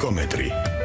ეკომეტრი.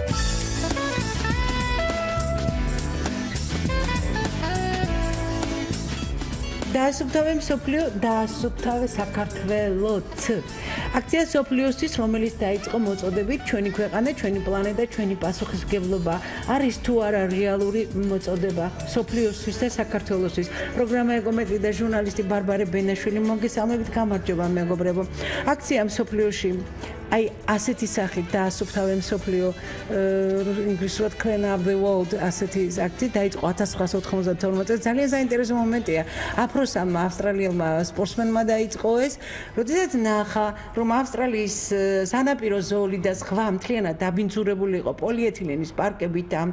დაასუფთავე მსოფლიო, დაასუფთავე საქართველოც. აქცია მსოფლიოსთვის, რომელიც დაიწყო მოწოდებით ჩვენი ქვეყანა, ჩვენი პლანეტა, ჩვენი პასუხისმგებლობა. არის თუ არა რეალური მოწოდება მსოფლიოსთვის და საქართველოსთვის. პროგრამა ეკომეტრი და ჟურნალისტი ბარბარე ბენაშვილი მოგესალმებით, გამარჯობა მეგობრებო. აქცია მსოფლიოში აი ასეთი სახით დაასუფთავე მსოფლიო ინგლისურად Clean Up the World ასეთი აქცია დაიწყო 1992 წელს. ძალიან საინტერესო მომენტია. აფროსამმა ავსტრალიელმა სპორტსმენმა დაიწყო ეს, როდესაც ნახა, რომ ავსტრალიის სანაპირო ზოლი და სხვა მთლიანად დაბინძურებული იყო პოლიეთილენის პარკებით, ამ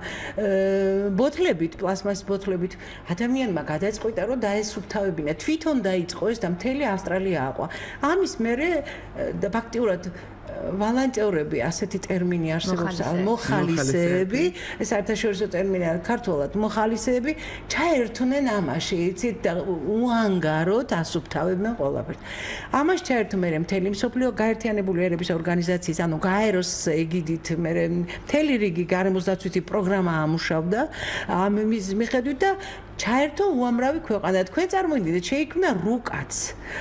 ბოთლებით, პლასმასის ბოთლებით. ადამიანმა გადაწყვიტა, რომ დაესუფთავებინა. თვითონ დაიწყო ეს და მთელი ავსტრალია აყვა. ამის მერე ფაქტიურად ვალანტიორები, ასეთი ტერმინი არსებობს, მოხალისეები, ეს საერთაშორისო ტერმინია ქართულად, მოხალისეები ჩაერთვნენ ამაში, იცით და უანგაროდ ასუფთავებდნენ ყველაფერს. ამას ჩაერთო მერე მთელი მსოფლიო გაერთიანებული ერების ორგანიზაციის, ანუ გაეროს ეგიდით მერე მთელი რიგი გარემოს დაცვითი პროგრამა ამუშავდა ამის მიხედვით და ჩაერთო უამრავი ქვეყანა. თქვენ წარმოიდგინეთ, შეიქმნა რუკაც,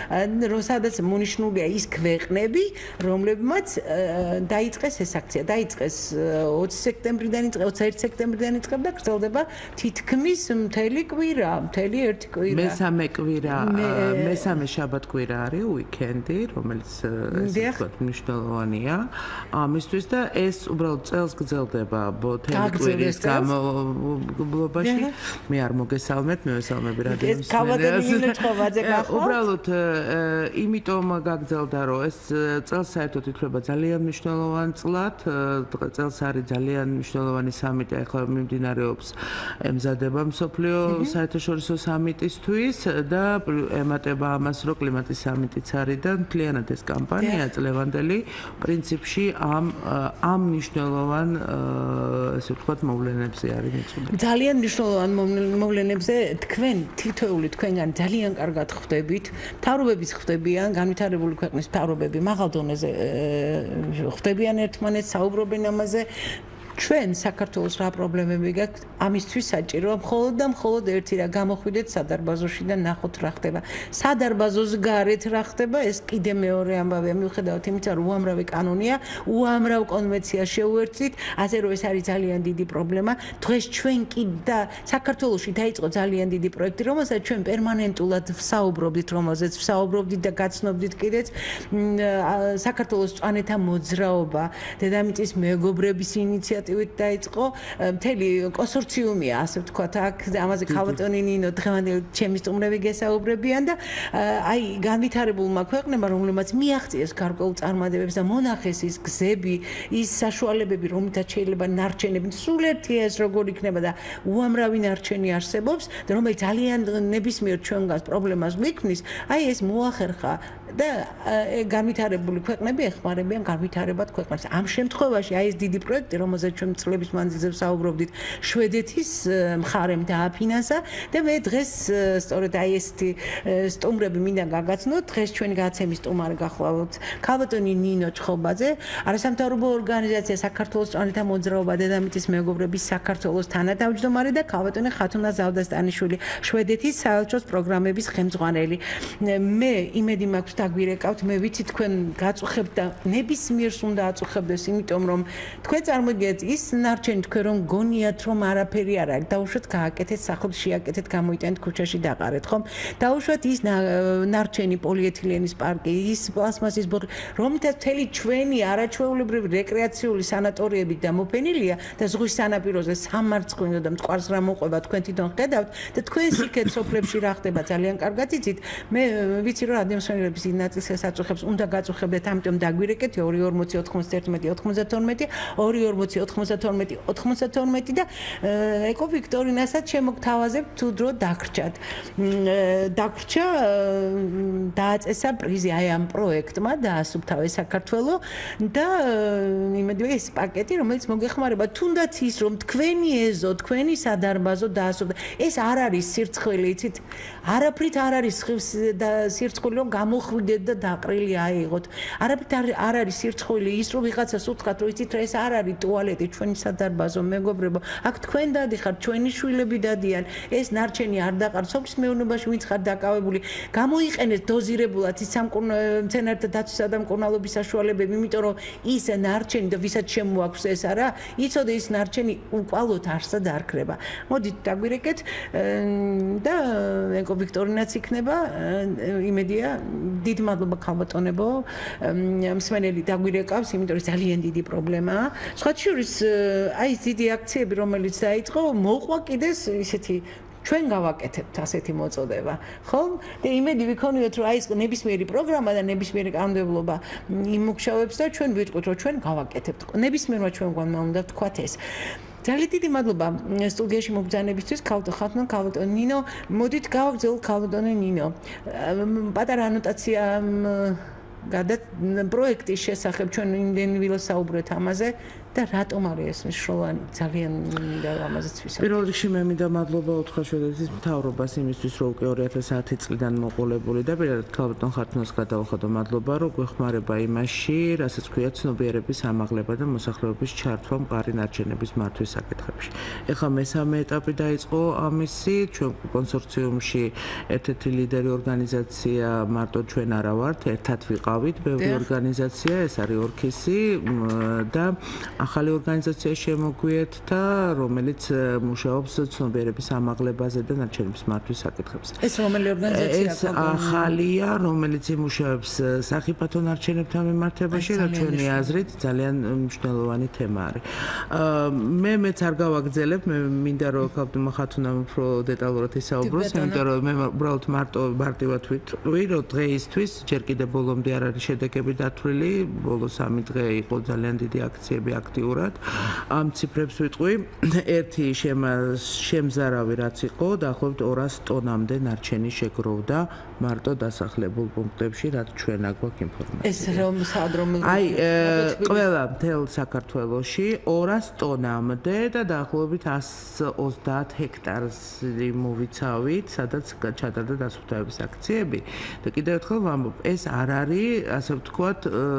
სადაც მონიშნულია ის ქვეყნები, რომლებმაც დაიწყეს ეს აქცია. დაიწყეს 20 სექტემბრიდან, 21 სექტემბრიდან იწყება და გრძელდება თითქმის მთელი კვირა, მთელი ერთი კვირა. მესამე კვირა, მესამე შაბათ-კვირა არის უიკენდი, რომელიც ესე ვთქვათ მნიშვნელოვანია ამისთვის და ეს უბრალოდ წელს გრძელდება მთელი კვირის განმავლობაში. მე არ მოგესალმეთ, მე ვესალმები რადიოს მსმენელს. უბრალოდ იმიტომ გაგრძელდა, რომ ეს წელს საერთოდ ითვლება ძალიან მნიშვნელოვან წლად. წელს არის ძალიან მნიშვნელოვანი სამიტი, ახლა მიმდინარეობს ემზადება მსოფლიო საერთაშორისო სამიტისთვის და ემატება ამას, რომ კლიმატის სამიტიც არის და მთლიანად ეს კამპანია წლევანდელი პრინციპში ამ მნიშვნელოვან ესე ვთქვათ მოვლენებზე არის მიწვეული. ძალიან მნიშვნელოვან მოვლენებზე თქვენ თითოეული თქვენგან ძალიან კარგად ხვდებით, მთავრობებიც ხვდებიან, განვითარებული ქვეყნის მთავრობები მაღალ დონეზე ხვდებიან ერთმანეთს, საუბრობენ ამაზე. ჩვენ საქართველოს რა პრობლემები გაქვს, ამისთვის საჭიროა მხოლოდ და მხოლოდ ერთი რა გამოხვიდეთ სადარბაზოში და ნახოთ რა ხდება. სადარბაზოს გარეთ რა ხდება, ეს კიდე მეორე ამბავია, მიუხედავად იმისა, რომ უამრავი კანონია, უამრავ კონვენცია შეუერთდით, ასე რომ ეს არის ძალიან დიდი პრობლემა. დღეს ჩვენ კი და საქართველოში დაიწყო ძალიან დიდი პროექტი, რომელსაც ჩვენ პერმანენტულად ვსაუბრობდით, რომელზეც ვსაუბრობდით და გაცნობდით კიდეც საქართველოს წვანეთა მოძრაობა, დედამიწის მეგობრების ინიციატივა დაიწყო მთელი კონსორციუმია, ასე ვთქვათ, აქ ამაზე ქალბატონი ნინო დღევანდელი ჩემი სტუმრები გესაუბრებიან და აი განვითარებულმა ქვეყნებმა, რომლებმაც მიაღწიეს გარკვეულ წარმატებებს და მონახეს ის გზები, ის საშუალებები, რომლითაც შეიძლება ნარჩენები სულ ერთია ეს როგორ იქნება და უამრავი ნარჩენი არსებობს, რომელიც ძალიან ნებისმიერ ჩვენგანს პრობლემას გვიქმნის, აი ეს მოახერხა და განვითარებული ქვეყნები ეხმარებიან განვითარებად ქვეყნებს. ამ შემთხვევაში აი ეს დიდი პროექტი, რომელზეც ჩვენ წლების მანძილზე ვსაუბრობდით, შვედეთის მხარემ დააფინანსა და მე დღეს სწორედ აი ესეთი სტუმრები მინდა გაგაცნოთ. დღეს ჩვენი გადაცემის სტუმარი გახლავთ ქალბატონი ნინო ჩხობაძე, არასამთავრობო ორგანიზაცია საქართველოს წვანეთა მოძრაობა დედამიწის მეგობრების საქართველოს თანათავმჯდომარე და ქალბატონი ხათუნა ზავდასტანიშვილი, შვედეთის საელჩოს პროგრამების ხელმძღვანელი. მე იმედი მაქვს დაგვირეკავთ, მე ვიცი თქვენ გაწუხებთ და ნებისმიერს უნდა აწუხებდეს, იმიტომ რომ თქვენ წარმოგიდგენთ ის ნარჩენი თქვენ რომ გონიათ რომ არაფერი არ არის, დაუშვათ გააკეთეთ სახლში, შეაკეთეთ, გამოიტანეთ ქუჩაში დაყარეთ, ხომ? დაუშვათ ის ნარჩენი პოლიეთილენის პარკი, ის პლასმასის ბოთლი, რომლითაც მთელი ჩვენი არაჩვეულებრივი რეკრეაციული სანატორიები დამოფენილია და ზღვის სანაპიროზე სამარცხვინო და მტკვარს რა მოყვება თქვენ თვითონ ხედავთ და თქვენ სიკეთ სოფლებში რა ხდება ძალიან კარგად იცით. მე ვიცი რომ რადიომსმენელების ინაწილს აწუხებს, უნდა გაწუხებდეთ, ამიტომ დაგვირეკეთ 240 91 92 240 92 92 და ეკო ვიქტორინასაც შემოგთავაზებ თუ დრო დაგრჩათ. დაგრჩა დააწესა პრიზი აი ამ პროექტმა დაასუფთავე საქართველო და იმედია ეს პაკეტი, რომელიც მოგეხმარება თუნდაც ის რომ თქვენი ეზო, თქვენი სადარბაზო დაასუფთა. ეს არ არის სირცხვილი, იცით? არაფრით არ არის სირცხვილი რომ გამოხვიდეთ გავიდეთ და დაყრილი აიღოთ. არაფრით არ არის სირცხვილი ის, რომ ვიღაცას უთხრათ, რომ იცით რა ეს არ არის ტუალეტი ჩვენი სადარბაზო მეგობრებო. აქ თქვენ დადიხართ, ჩვენი შვილები დადიან. ეს ნარჩენი არ დაყართ. სოფლის მეურნეობაში ვინც ხარ დაკავებული, გამოიყენეთ დოზირებულად ის მცენარეთა დაცვისა და მკურნალობის საშუალებები, იმიტომ რომ ის ნარჩენი და ვისაც შემოაქვს ეს არა, იცოდე ის ნარჩენი უკვალოდ არსად არ ქრება. მოდით დაგვირეკეთ და ეკო ვიქტორინაც იქნება. იმედია, დიდი მადლობა ქალბატონებო. მსმენელი დაგვირეკავს, იმიტომ რომ ძალიან დიდი პრობლემაა. სხვათა შორის, აი ეს დიდი აქციები, რომელიც დაიწყო, მოყვა კიდეს ისეთი ჩვენ გავაკეთებთ ასეთი მოწოდება, ხო? და იმედი ვიქონიოთ, რომ აი ეს ნებისმიერი პროგრამა და ნებისმიერი კანონმდებლობა იმუშავებს და ჩვენ ვიტყვით, რომ ჩვენ გავაკეთებთ. ნებისმიერმა ჩვენგანმა უნდა ვთქვათ ეს. ძალიან დიდი მადლობა სტუდიაში მობრძანებისთვის, ქალბატონ ნინო. მოდით გავაგრძელოთ ქალბატონ ნინო. პატარა ანოტაცია პროექტის შესახებ ჩვენ იმდენი ვილასაუბრეთ ამაზე და რატომ არის ეს მნიშვნელოვანი ძალიან მინდა ამაზეც ვისაუბროთ. პირველ რიგში მე მინდა მადლობა უთხრა შვედეთის მთავრობას იმისთვის, რომ უკვე 2010 წლიდან მოყოლებული და პირადად ქალბატონ ხართუნას გადავხადო მადლობა, რომ გვეხმარება იმაში, რასაც ქვია ცნობიერების ამაღლება და მოსახლეობის ჩართვა მყარი ნარჩენების მართვის საკითხებში. ეხლა მესამე ეტაპი დაიწყო ამისი, ჩვენ კონსორციუმში ერთ-ერთი ლიდერი ორგანიზაცია მარტო ჩვენ არა ვართ, ერთად ვიყავით, ბევრი ორგანიზაცია, ეს არის ორქისი და ახალი ორგანიზაცია შემოგვიერთდა, რომელიც მუშაობს ცნობიერების ამაღლებაზე და ნარჩენების მართვის საკითხებზე. ეს რომელი ორგანიზაციაა? ეს ახალია, რომელიც იმუშავებს სახიფათო ნარჩენებთან მიმართებაში, რა ჩვენი აზრით ძალიან მნიშვნელოვანი თემა არის. მეც არ გავაგრძელებ, მე მინდა რომ ქალბატონ ხათუნამ უფრო დეტალურად ისაუბროს, იმიტომ რომ მე უბრალოდ მარტივად ვიტყვი, რომ დღეისთვის ჯერ კიდევ ბოლომდე არ არის შედეგები დათვლილი, ბოლო 3 დღე იყო ძალიან დიდი აქციები აქტიურად. ამ ციფრებს ვიტყვი, ერთი შემზარავი რაც იყო, დაახლოებით 200 ტონამდე ნარჩენი შეგროვდა მარტო დასახლებულ პუნქტებში, რაც ჩვენ აგვაქვს ინფორმაცია. ეს რომ საადრომელი აი, ყველა მთელ საქართველოში 200 ტონამდე და დაახლოებით 130 ჰექტარს მოვიცავით, სადაც ჩატარდა დასუფთავების აქციები. და კიდევ ერთხელ ვამბობ, ეს არ არის, ასე ვთქვათ,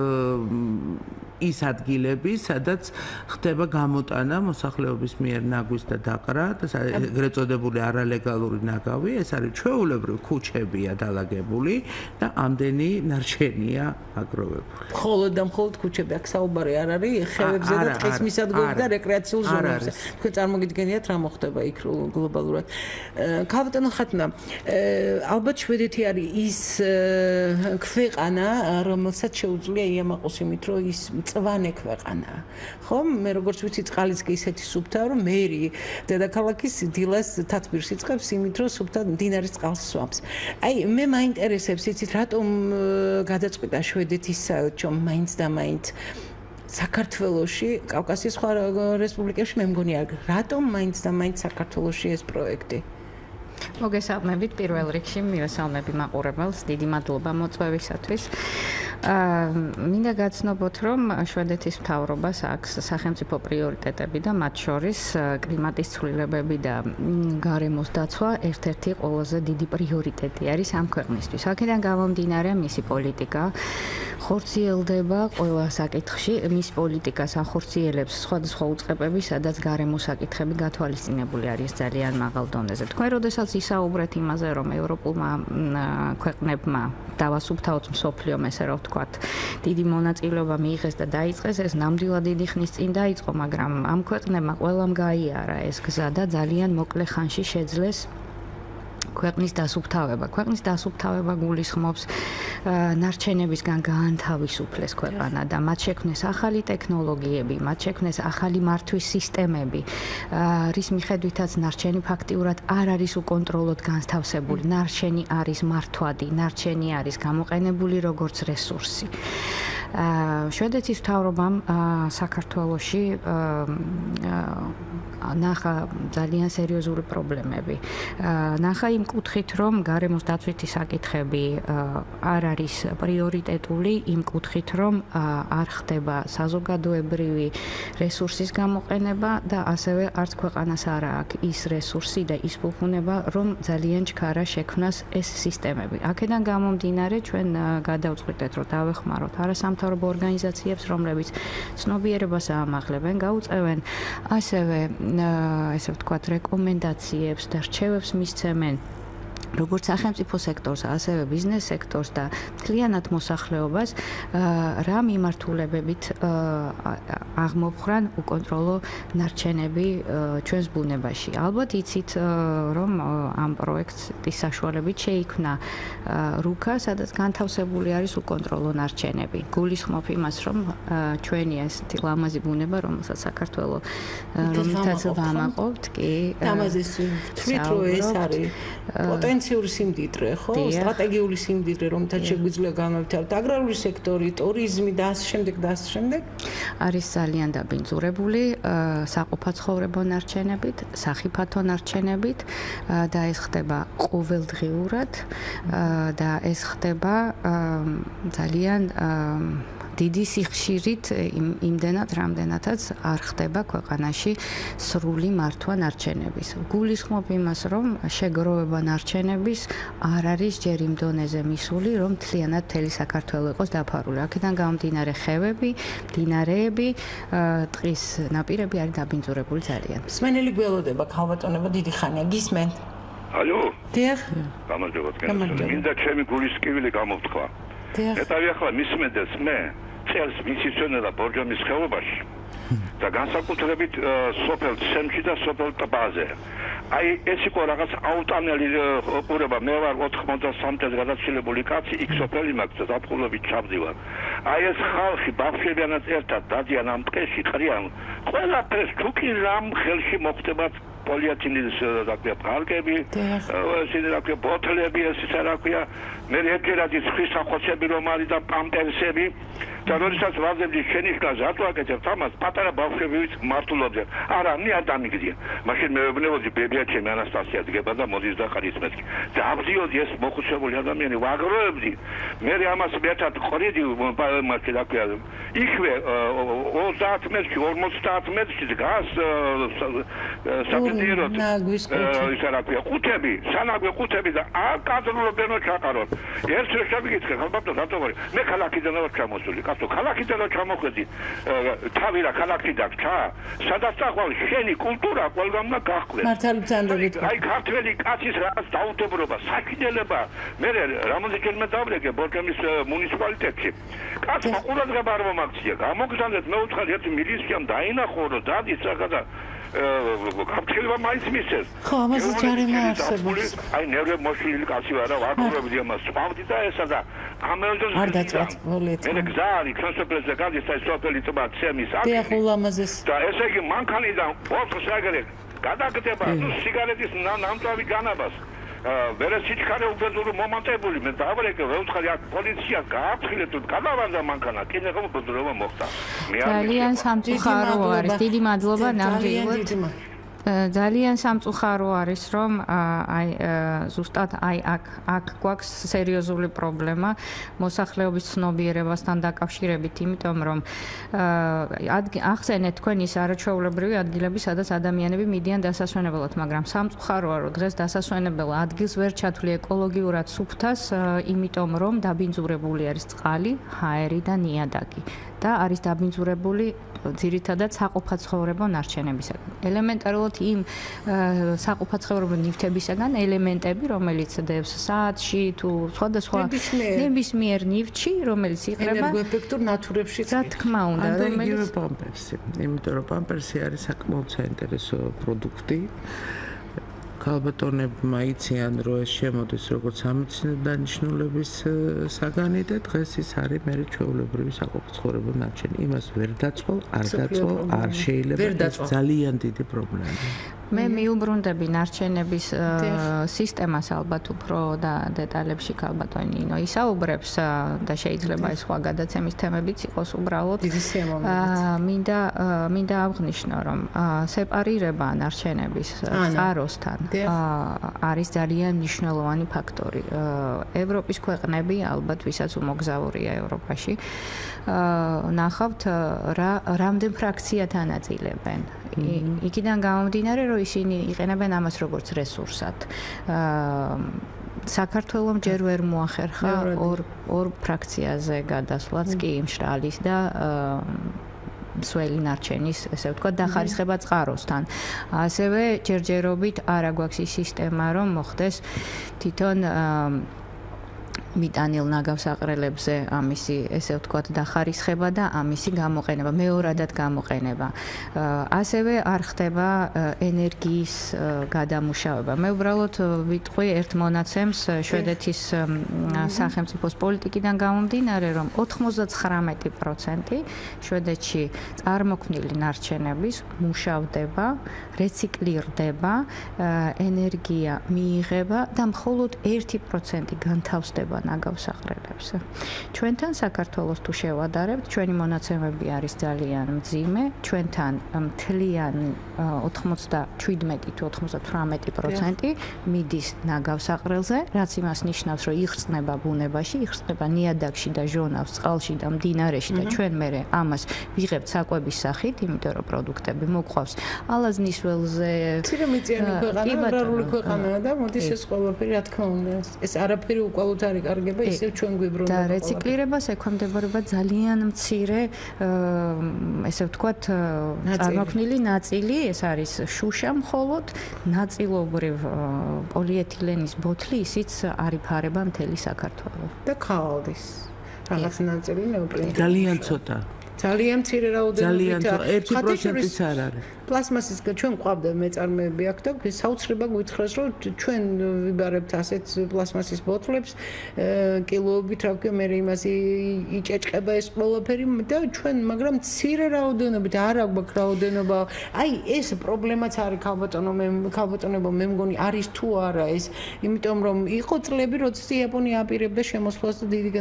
ის ადგილები, სადაც ხდება გამოტანა მოსახლეობის მიერ ნაგვის და დაყრა და ეგრეთ წოდებული არალეგალური ნაგავი, ეს არის ჩვეულებრივ ქუჩებია დალაგებული და ამდენი ნარჩენია აგროვებული. მხოლოდ და მხოლოდ ქუჩები, აქ საუბარი არ არის ხევებზე და ტყის მისადგომებზე და რეკრეაციულ ზონებზე. თქვენ წარმოგიდგენიათ რა მოხდება იქ გლობალურად. ქალბატონ ხათუნა, ალბათ შვედეთი არის ის ქვეყანა, რომელსაც შეუძლია იამაყოს იმით, რომ ის მწვანე ქვეყანაა. ხო, მე როგორც ვიცი, წყალიც კი ისეთი სუფთაა, რომ მერი დედაქალაქის დილას თათბირს იწყებს იმით, რომ სუფთად მდინარის წყალს სვამს. აი, მე მაინტერესებს, იცით, რატომ გადაწყვიტა შვედეთის საელჩო მაინც და მაინც საქართველოში, კავკასიის სხვა რესპუბლიკებში მე მგონი არ, რატომ მაინც და მაინც საქართველოში ეს პროექტი? მოგესალმებით პირველ რიგში მივესალმები მაყურებელს, დიდი მადლობა მოწვევისათვის. მინდა გაცნობოთ, რომ შვედეთის მთავრობას აქვს სახელმწიფო პრიორიტეტები და მათ შორის კლიმატის ცვლილებები და გარემოს დაცვა ერთ-ერთი ყველაზე დიდი პრიორიტეტი არის ამ ქვეყნისთვის. აქედან გამომდინარე მისი პოლიტიკა ხორციელდება ყველა საკითხში, მის პოლიტიკას ახორციელებს სხვადასხვა უწყებები, სადაც გარემოს საკითხები გათვალისწინებული არის ძალიან მაღალ დონეზე. თქვენ როდესაც ისაუბრეთ იმაზე, რომ ევროპულმა ქვეყნებმა დავასუფთავოთ მსოფლიომ, ესე რომ ვთქვათ, დიდი მონაწილეობა მიიღეს და დაიწყეს, ეს ნამდვილად დიდი ხნის წინ დაიწყო, მაგრამ ამ ქვეყნებმა ყველამ გაიარა ეს გზა და ძალიან მოკლე ხანში შეძლეს ქვეყნის დასუფთავება. ქვეყნის დასუფთავება გულისხმობს ნარჩენებისგან გაანთავისუფლეს ქვეყანა და მათ შექმნეს ახალი ტექნოლოგიები, მათ შექმნეს ახალი მართვის სისტემები, რის მიხედვითაც ნარჩენი ფაქტიურად არ არის უკონტროლოდ განთავსებული. ნარჩენი არის მართვადი, ნარჩენი არის გამოყენებული როგორც რესურსი. შვედეთის მთავრობამ საქართველოში ნახა ძალიან სერიოზული პრობლემები. ნახა იმ კუთხით, რომ გარემოს დაცვითი საკითხები არ არის პრიორიტეტული, იმ კუთხით, რომ არ ხდება საზოგადოებრივი რესურსის გამოყენება და ასევე არც ქვეყანას არ აქვს ის რესურსი და ის ფუფუნება, რომ ძალიან ჩქარა შექმნას ეს სისტემები. აქედან გამომდინარე, ჩვენ გადავწყვიტეთ, რომ დავეხმაროთ არასამთავრობო ორგანიზაციებს, რომლებიც ცნობიერებას აამაღლებენ, გაუწევენ ასევე ესე ვთქვათ, რეკომენდაციებს და რჩევებს მისცემენ როგორც სახელმწიფო სექტორს, ასევე ბიზნეს სექტორს და მთლიანად მოსახლეობას, რა მიმართულებებით აღმოფხრან უკონტროლო ნარჩენები ჩვენს ბუნებაში. ალბათ იცით, რომ ამ პროექტის საშუალებით შეიქმნა რუკა, სადაც განთავსებული არის უკონტროლო ნარჩენები. გულისხმობ იმას, რომ ჩვენი ესეთი ლამაზი ბუნება, რომელსაც საქართველოს რომელთაც ვამაყობთ, კი. ამაზე თვით რომ ეს არის პოტენციური სიმდიდრე, ხო? სტრატეგიული სიმდიდრე, რომელთაც შეგვიძლია განავითაროთ აგრარული სექტორი, ტურიზმი და ასე შემდეგ და ასე შემდეგ. არის ძალიან დაბინძურებული საყოფაცხოვრებო ნარჩენებით, სახიფათო ნარჩენებით და ეს ხდება ყოველდღიურად და ეს ხდება ძალიან დიდი სიხშირით იმდენად, რამდენადაც არ ხდება ქვეყანაში სრული მართვა ნარჩენების. გულისხმობ იმას, რომ შეგროვება ნარჩენების არ არის ჯერ იმ დონეზე მისული, რომ მთლიანად მთელი საქართველო იყოს დაფარული. აქედან გამომდინარე ხევები, მდინარეები, ტყის ნაპირები არის დაბინძურებული ძალიან. სმენელი გველოდება, ქალბატონებო, დიდი ხანია გისმენ. ალო? დიახ. გამარჯობათ, მინდა ჩემი გულის კივილი გამოვთქვა. ეტავი ახლა მისმენდეს მე წელს მისიცონება ბორჯომის ხეობაში და განსაკუთრებით სოფელ ცემში და სოფელ ტბაზე. აი ეს იყო რაღაც აუტანელი ყურება, მე ვარ 93-ს გადაცილებული კაცი, იქ სოფელი მაქვს და დაფხულობით ჩავდივარ. აი ეს ხალხი ბავშვებიანაც ერთად დადიან ამ ტყეში, ყრიან ყველაფერს თუ კი რამ ხელში მოხდებათ პოლიეთილენის რაქვია ფარკები, ისინი რაქვია ბოთლები, ესეც რაქვია, მე ერთერად ის ხის ახოცები რომ არის და პამპერსები და როდესაც ვაზრებდი შენიშნას რატო აკეთებთ ამას, პატარა ბავშვებიც მართულობდნენ. არა, მე არ დამიგდია. მაშინ მეუბნებოდი ბებია ჩემი ანასტასია დგება და მოდის და ხარ ისმეთქი. და აბზიოდი ეს მოხუცებული ადამიანი ვაგროვებდი. მე ამას მეტად ყრიდი მასე რაქვია. იქვე 30 მეტრში, 50 მეტრში დგას საბედიეროდ ისა რაქვია ყუთები, სანაგვე ყუთები და არ კადრულობენ ჩაყაროთ. ერთ შევიკითხე ხალბატონ რატო ვარ? მე ქალაქიდან ვარ ჩამოსული. კაცო, ქალაქიდან ვარ ჩამოხვედი. თავი რა ქალაქი დაგჭა? სადაც წახვარ შენი კულტურა ყველგან უნდა გახვდეს. მართალწანდებით. აი ქართველი კაცის რაღაც დაუთებრობა, საქმიანობა. მე რამოდენიმე დავრეკე ბორჯომის მუნიციპალიტეტში. კაცმა ყურადღება არ მომაქცია. გამოგზავნეთ მე უცხად ერთ მილიციამ დაინახო რომ დადის რაღაცა და გაფრთხილება მაინც მისცეს. ხო, ამაზე ჯარიმა არსებობს. აი ნერვე მოშლილი კაცი ვარა, ვაკურებდი ამას, სვავდი და ესა და ამელდოს არ დაწვათ პოლიეთ. მე გზარი კონსეპრეზე გადის და სოფელი ტბა ცემის აქ. დიახ, ულამაზეს. და ესე იგი მანქანიდან ოთხს აგერე გადაგდება სიგარეტის ნამტვარი განაბას. ვერა სიჩქარე უგზური მომატებული მე დავრეკე ვეუთხარი აქ პოლიცია გააფრთხილეთ თუ გადავარდა მანქანა კიდე ხომ ბრძოლა მოხდა მე არ ძალიან სამწუხარო არის დიდი მადლობა ნამდვილად ძალიან სამწუხარო არის რომ აი ზუსტად აი აქ გვაქვს სერიოზული პრობლემა მოსახლეობის ცნობიერებასთან დაკავშირებით, იმიტომ რომ ახსენეთ თქვენ ის არაჩვეულებრივი ადგილები, სადაც ადამიანები მიდიან დასასვენებლად, მაგრამ სამწუხაროა რომ დღეს დასასვენებელ ადგილს ვერ ჩათვლი ეკოლოგიურად სუფთას, იმიტომ რომ დაბინძურებული არის წყალი, ჰაერი და ნიადაგი და არის დაბინძურებული ძირითადად საყოფაცხოვრებო ნარჩენებისაგან. ელემენტარულად იმ საყოფაცხოვრებო ნივთებისაგან ელემენტები, რომელიც დევს საათში თუ სხვადასხვა ნებისმიერ ნივთში, რომელიც იყრება ენერგოეფექტურ ნათურებში. რა თქმა უნდა, რომელიც პამპერსი, იმიტომ რომ პამპერსი არის საკმაოდ საინტერესო პროდუქტი. ქალბატონებმა იციან, რომ ეს შემოდის როგორც სამეცნიერო დანიშნულების საგანი და დღეს ის არის მე ჩვეულებრივი საყოფაცხოვრებო ნარჩენი. იმას ვერ დაწვევ, არ დაწვევ, არ შეიძლება, ეს ძალიან დიდი პრობლემაა. მე მიუბრუნდები ნარჩენების სისტემას ალბათ უფრო და დეტალებში ქალბატონი ნინო ისაუბრებს და შეიძლება ეს სხვა გადაცემის თემებიც იყოს უბრალოდ მინდა აღნიშნო რომ სეპარირება ნარჩენების წყაროსთან არის ძალიან მნიშვნელოვანი ფაქტორი. ევროპის ქვეყნები ალბათ ვისაც უმოგზაურია ევროპაში ნახავთ რამდენ ფრაქციად ანაწილებენ. იქიდან გამომდინარე რომ ისინი იყენებენ ამას როგორც რესურსად. საქართველოს ჯერ ვერ მოახერხა ორ ფრაქციაზე გადასვლაც კი მშრალის და სველი ნარჩენის, ესე ვთქვათ, დახარისხება წყაროსთან. ასევე ჯერჯერობით არ აგვაქვს ის სისტემა, რომ მოხდეს თვითონ მიტანილ ნაგავსაყრელებზე ამისი, ესე ვთქვათ, დახარისხება და ამისი გამოყენება, მეორადად გამოყენება. ასევე არ ხდება ენერგიის გადამუშავება. მე უბრალოდ ვიტყვი ერთ მონაცემს შვედეთის სახელმწიფოს პოლიტიკიდან გამომდინარე, რომ 99% შვედეთში წარმოქმნილი ნარჩენების მუშავდება, რეციკლირდება, ენერგია მიიღება და მხოლოდ 1% განთავსდება ნაგავსაყრელებზე. ჩვენთან საქართველოს თუ შევადარებთ, ჩვენი მონაცემები არის ძალიან მძიმე, ჩვენთან მთლიან 97 თუ 98% მიდის ნაგავსაყრელზე, რაც იმას ნიშნავს, რომ იხსნება ბუნებაში, იხსნება ნიადაგში და ჟონავს, წყალში და მდინარეში და ჩვენ მერე ამას ვიღებთ საკვების სახით, იმიტომ რომ პროდუქტები მოგვყავს ალაზნის ველზე. ცირემიწიანი ქვეყანა, აგრარული ქვეყანაა და მოდის ეს ყველაფერი, რა თქმა უნდა, ეს არაფერი უკვალოდ არ იკარგება, ისევ ჩვენ გვიბრუნდება. და რეციკლირებას ექვემდებარება ძალიან მცირე, ესე ვთქვათ, წარმოქმნილი ნაწილი, ეს არის შუშა მხოლოდ, ნაწილობრივ პოლიეთილენის ბოთლი, ისიც არ იფარება მთელი საქართველო. და ქაღალდის რაღაც ნაწილი ნეოპრენი. ძალიან ცოტა. ძალიან მცირე რაოდენობითაა. 1%-იც არ არის. პლასმასის ჩვენ ყავდა მეწარმეები აქ და საოცრება გვითხრას რომ ჩვენ ვიბარებთ ასეთ პლასმასის ბოთლებს კილოობით რა ვქო მე იმას იჭეჭყება ეს ყველაფერი და ჩვენ მაგრამ მცირე რაოდენობით არ აქვს რაოდენობა აი ეს პრობლემაც არის ქალბატონებო მე მგონი არის თუ არა ეს იმიტომ რომ იყო წლები როდესაც იაპონია აპირებდა შემოსვლას და დიდი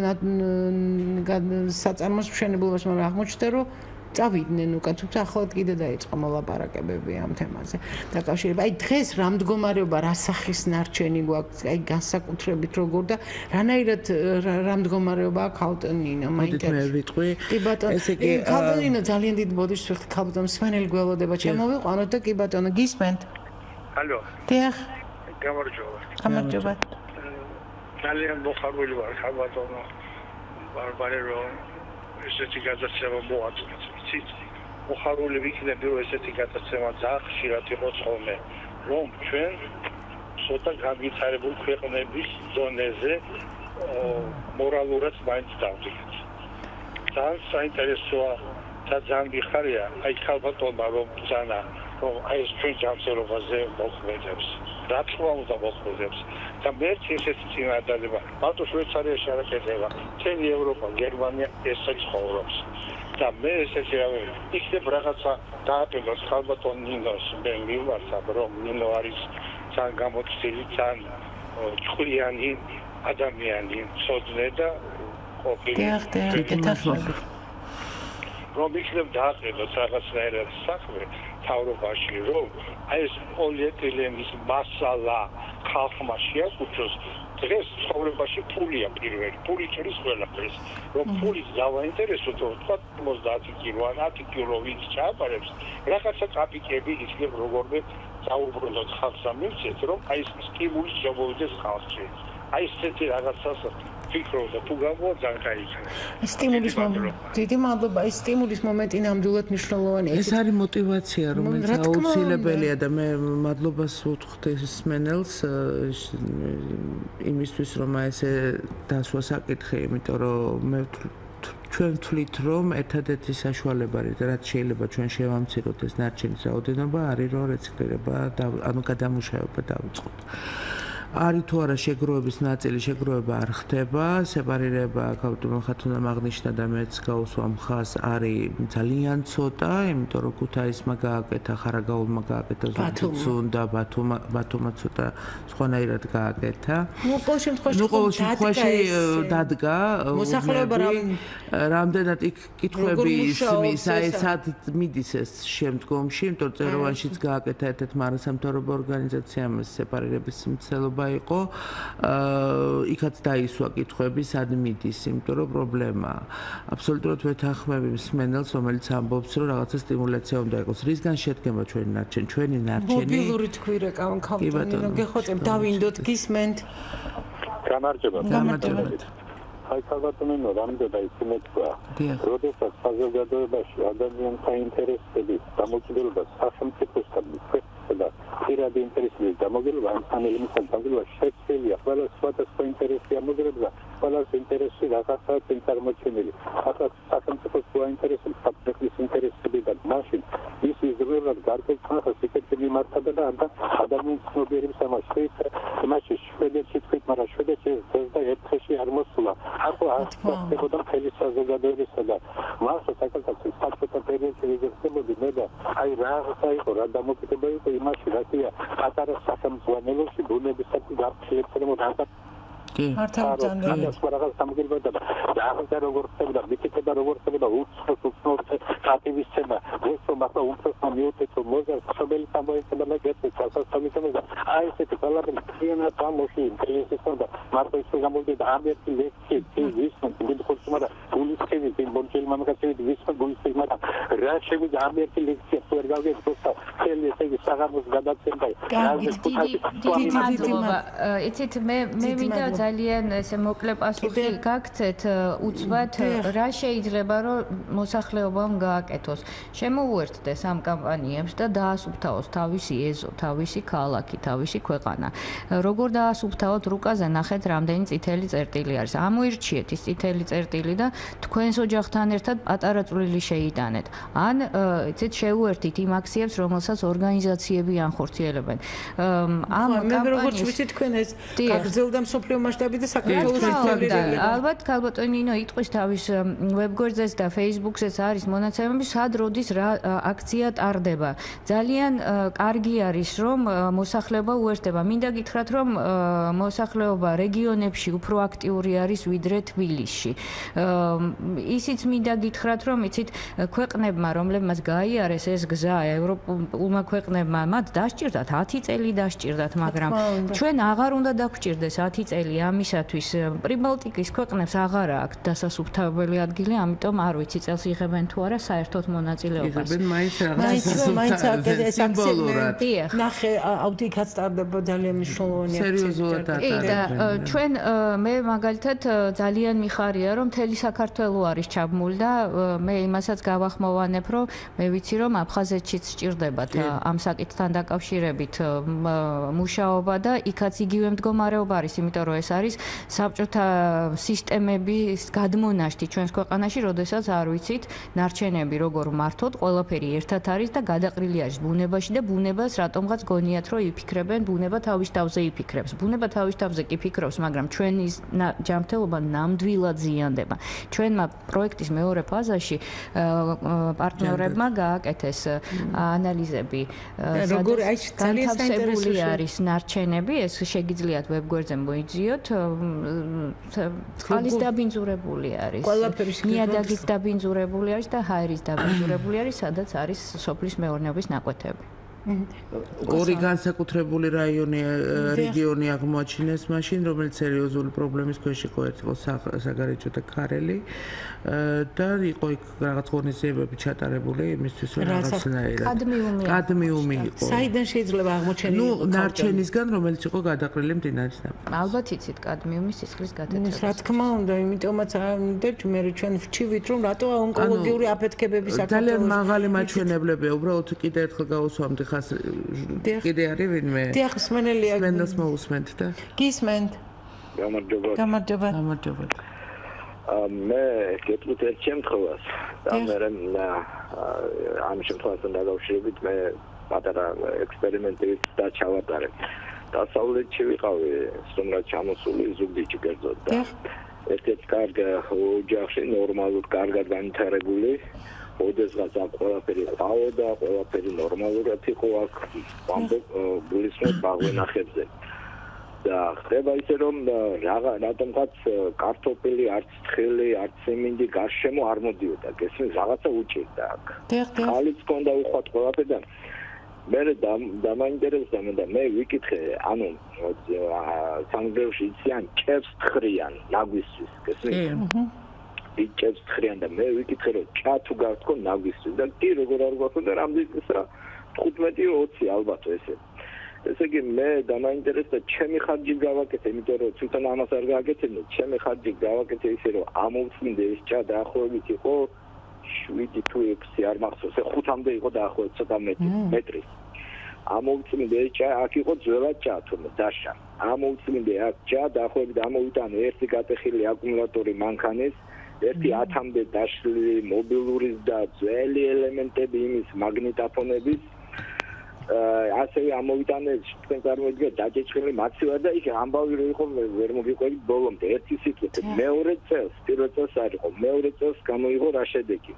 საწარმოს მშენებლობას მაგრამ აღმოჩნდა რომ წავიდნენ უკან თუმცა ახლა კიდე დაიწყო მოლაპარაკებები ამ თემაზე დაკავშირებით. აი დღეს რა მდგომარეობა რა სახის ნარჩენი გვაქვს აი განსაკუთრებით როგორ და რანაირად რა მდგომარეობა აქვს ქალბატონინო მაინტერესებს. მე ვიტყვი. კი ბატონო. ქალბატონინო ძალიან დიდი ბოდიშს ვიხდი ქალბატონო სვენელი გველოდება ჩემოვიყვანოთ და კი ბატონო გისმენთ. ალო. დიახ. გამარჯობა. გამარჯობა. ძალიან მოხარული ვარ ქალბატონო. ბარბარერო ესეთი გადაცემა მოაწყვეტ. მოხარული ვიქნები რომ ესეთი გადაცემა ძალიან ხშირად იყოს ხოლმე რომ ჩვენ ცოტა განვითარებული ქვეყნების ზონაზე მორალურად მაინც დავდიგეთ. ძალიან საინტერესოა და ძალიან მიხარია აი ქალბატონმა რომ ბრძანა რომ აი ეს ჩვენ ჯანმრთელობაზე მოქმედებს. რა თქმა უნდა მოქმედებს და მერც ესეთი წინადადება მარტო შვეიცარიაში არ აკეთება. მთელი ევროპა, გერმანია ესე ცხოვრობს. და მე ესეთი რავი იქნებ რაღაცა დააყენოს ქალბატონ ნინოს მე მივმართა რომ ნინო არის ძალიან გამოცდილი ძალიან ჭკვიანი ადამიანი ცოდნე და ყოფილი რომ იქნებ დააყენოს რაღაცნაირად საქმე თავრობაში რომ აი ეს პოლიეთილენის მასალა ხალხმა შეაკუთოს დღეს ცხოვრებაში ფულია პირველი, ფული ჭრის ყველაფერს, რომ ფულის დავაინტერესოთ, რომ თქვა 50 კილო, 10 კილო ვინც ჩააბარებს, რაღაცა კაპიკები იქნებ როგორმე დაუბრუნდოთ ხალხს ამიცეთ, რომ აი ეს სტიმული შემოვიდეს ხალხში. აი ესეთი რაღაცას ფიქრობ და თუ გამოვა ძალიან კაია. სტიმულის მომენტი. დიდი მადლობა. ეს სტიმულის მომენტი ნამდვილად მნიშვნელოვანია. ეს არის мотиваცია, რომელიც აუცილებელია და მე მადლობას ვუთხოთ ეს მენელს იმისთვის რომ ესე დასვა საკითხი, იმიტომ რომ მე ჩვენ ვთვლით რომ ერთადერთი საშუალება რაც შეიძლება ჩვენ შევამციროთ ეს ნარჩენის რაოდენობა არის რომ რეციკლირება ანუ გადამუშავება დავიწყოთ. არის თუ არა შეგროვების ნაწილი, შეგროვება არ ხდება, სეპარირება ქალბატონმა ხათუნამ აღნიშნა და მეც გავუსვა მხას არის ძალიან ცოტა, იმიტომ რომ ქუთაისმა გააკეთა, ხარაგაულმა გააკეთა, ზუგდიდს და ბათუმმა ცოტა სხვანაირად გააკეთა. ნუ ყოველ შემთხვევაში დადგა მოსახლეობა რამდენად იქ კითხვები ისმის, აი სად მიდის ეს შემდგომში, იმიტომ რომ წეროვანშიც გააკეთა ერთ-ერთმა არასამთავრობო ორგანიზაციამ სეპარირების მცდელობა იყო. იქაც დაისვა კითხვები, სად მიდის, იმიტომ რომ პრობლემაა. აბსოლუტურად ვეთანხმები მსმენელს, რომელიც ამბობს, რომ რაღაცა სტიმულაცია უნდა იყოს. რისგან შედგება ჩვენი ნარჩენი? მობილური თქვირე კავანქალბატონი, გეხოცებ დავინდოთ, გისმენთ. გამარჯობა. აი ქალბატონო, რამდენად ისმეთქვა. როდესაც საზოგადოებაში ადამიანთა ინტერესები დამოკიდებულება სახელმწიფოსთან და პირადი ინტერესების დამოკიდებულება ამ ელემენტთან დამოკიდებულება შეცვლილია. ყველა სხვადასხვა ინტერესი ამოგრება, ყველას ინტერესი რაღაცაა წარმოჩენილი. ახლა სახელმწიფოს ინტერესები, საფრთხის ინტერესები და მაშინ ის იზრდება გარკვეულ ხანას ისეთი მიმართება და ადამიანის ცნობიერების ამაში. მაშინ შვედეთში თქვით, მაგრამ შვედეთში ეს და ერთხელში არ მოსულა. ახლა ახლა ხელი საზოგადოებისა და მაშინ საკუთარ საბჭოთა პერიოდში ვიგებოდი მე და აი რაღაცა იყო რა დამოკიდება იყო იმაში რატია პატარა სახელმწიფოში ბუნებისათვის გარჩევებთან და მართალია რაღაც სამგებოდა და ახლა როგორ ხდება მიკეთება როგორ ხდება უცხოს კატივისცემა ეს მართლა უცხოს მიუთეთო მოზა სობელი სამოიცება და გეტყვით სასამართლო და აი ესეთი ყველაფერი ქიანად ამოში ინტერესებდა და მარტო ის გამოდიდა ამერიკი ლექცია ის მიდიხოს მაგრამ გულისხმები ბონჩელი მამაკაცები ვისმა გულისხმება რა შევიდა ამერიკი ლექცია ვერ გავგეთო ხელი ესე იგი საღამოს გადაცემდა დიდი მადლობა იცით მე მინდა ძალიან ესე მოკლე პასუხი გაგცეთ უცბად რა შეიძლება რომ მოსახლეობამ გააკეთოს შემოუერთდეს ამ კამპანიებს და დაასუფთავოს თავისი ეზო თავისი ქალაქი თავისი ქვეყანა როგორ დაასუფთავოთ რუკაზე ნახეთ რამდენი წითელი წერტილი არის ამოირჩიეთ ის წითელი წერტილი და თქვენს ოჯახთან ერთად პატარა წვლილი შეიტანეთ ან იცით შეუერთით იმ აქციებს რომელსაც ორგანიზაციები ანხორციელებენ ამ კამპანიის ვიცით თქვენ ეს გაგრძელდა მსოფლიო მასშტაბით და საქართველოს ალბათ ქალბატონინო იტყვის თავის ვებგვერდზეც და Facebook-ზეც არის მონაცემები სად როდის რა აქცია ტარდება ძალიან კარგი არის რომ მოსახლეობა უერთდება მინდა გითხრათ რომ მოსახლეობა რეგიონებში უფრო აქტიური არის ვიდრე თბილისში ისიც მინდა გითხრათ რომ იცით ქვეყნებმა რომლებმაც გაიარეს ეს გზა ევროპულმა ქვეყნებმა მათ დასჭირდათ 10 წელი დასჭირდათ მაგრამ ჩვენ აღარ უნდა დაგვჭირდეს 10 წელი ამისათვის პრიბალტიკის ქვეყნებს აღარ აქვს დასასუფთავებელი ადგილი ამიტომ არ ვიცი წელს იღებენ თუ არა საერთოდ მონაწილეობას იღებენ მაინც სიმბოლურად ნახე აუდიტაც ტარდება ძალიან მნიშვნელოვანი სერიოზულად და ჩვენ მე მაგალითად ძალიან მიხარია რომ მთელი საქართველო არის ჩაბმული და მე იმასაც გავახმოვანებ რომ მე ვიცი რომ აფხაზეთშიც სჭირდებათ ამ საკითხთან დაკავშირებით მუშაობა და იქაც იგივე მდგომარეობა არის იმიტომ რომ ეს არის საბჭოთა სისტემების გადმონაშთი ჩვენს ქვეყანაში როდესაც არ ვიცით ნარჩენები როგორ მართოთ ყველაფერი ერთად არის და გადაყრილი არის ბუნებაში და ბუნებას რატომღაც გონიათ რომ იფიქრებენ ბუნება თავის თავზე იფიქრებს ბუნება თავის თავზე კი ფიქრობს მაგრამ ჩვენი ჯანმრთელობა ნამდვილად ზიანდება ჩვენმა პროექტის მეორე ფაზაში პარტნიორებმა გააკეთეს ანალიზები როგორ აი ძალიან საინტერესო არის ნარჩენები ეს შეგიძლიათ ვებგვერდზე მოიძიოთ წყალის დაბინძურებული არის ნიადაგის დაბინძურებული არის და ჰაერის დაბინძურებული არის სადაც არის სოფლის მეურნეობის ნაკვეთები ორი განსაკუთრებული რეგიონი აღმოაჩინეს მაშინ რომელიც სერიოზული პრობლემის ქვეშ იყო ერთი იყო საგარეჯო და ქარელი და იყო იქ რაღაც ღონისძიებები ჩატარებული იმისთვის რომ რაღაცნაირად კადმიუმი იყო საიდან შეიძლება აღმოჩენილი ნუ ნარჩენისგან რომელიც იყო გადაყრილი მდინარის ნაპირზე ალბათ იცით კადმიუმის სისხლის გათეთება რა თქმა უნდა იმიტომაც ამდეთ მე ჩვენ ვჩივით რომ რატო ონკოლოგიური აფეთქებების საქართველოს ძალიან მაღალი მაჩვენებლებია უბრალოდ კიდე ერთხელ გავუსვამდი კიდე არის ვინმე? დიახ, მსმენელია. მსმენელს მოусმენთ და გისმენთ. გამარჯობა. მე გეტყვით ერთ შემთხვევას და მე ამ შემთხვევასთან დაკავშირებით მე პატარა ექსპერიმენტით და ჩავატარებ. დასავლეთში ვიყავი, სტუმრად ჩამოსული ზუგდიდში კერძოდ და ერთ-ერთი კარგი ოჯახში ნორმალურად კარგად განვითარებული ოდესღაც აქ ყველაფერი ყავდა, ყველაფერი ნორმალურად იყო აქ გულისხმობ ბაღვენახებზე. და ხდება ისე რომ რატომღაც კარტოფილი, არც თხილი, არც სიმინდი გარშემო არ მოდიოდა. გესმის, რაღაცა უჭირდა აქ. ხალიც ჰქონდა უხვად ყველაფერი და მე დამაინტერესდა და მე ვიკითხე, ანუ სამგრელში იციან ჭებს თხრიან ნაგვისთვის, გესმის? ჭებს თხრიან და მე ვიკითხე რომ ჭა თუ გართქო ნაგვისთვის და კი როგორ არ გვაქვს და რამდენისა 15-20 ალბათ ესე. ესე იგი მე დამაინტერესდა ჩემი ხარჯი გავაკეთე, იმიტომ რომ თვითონ ამას არ გააკეთებინე, ჩემი ხარჯი გავაკეთე ისე რომ ამოვწმინდე ეს ჭა დაახლოებით იყო 7 თუ 6 არ მახსოვს, 5-მდე იყო დაახლოებით ცოტა მეტრი. ამოვწმინდე ეს ჭა, აქ იყო ძველად ჭა თუმცა დაშა. ამოვწმინდე აქ ჭა, დაახლოებით ამოვიტანე ერთი გატეხილი აკუმულატორი მანქანის, ერთი 10-მდე დაშლილი მობილურის და ძველი ელემენტები იმის მაგნიტოფონების ასევე ამოვიტანე თქვენ წარმოიდგინეთ დაჭეჭხილი მაცივარ და იქ ამბავი რო იყო ვერ მოგიყვებით ბოლომდე ერთი სიტყვით მეორე წელს პირველ წელს არ იყო მეორე წელს გამოიღო რა შედეგი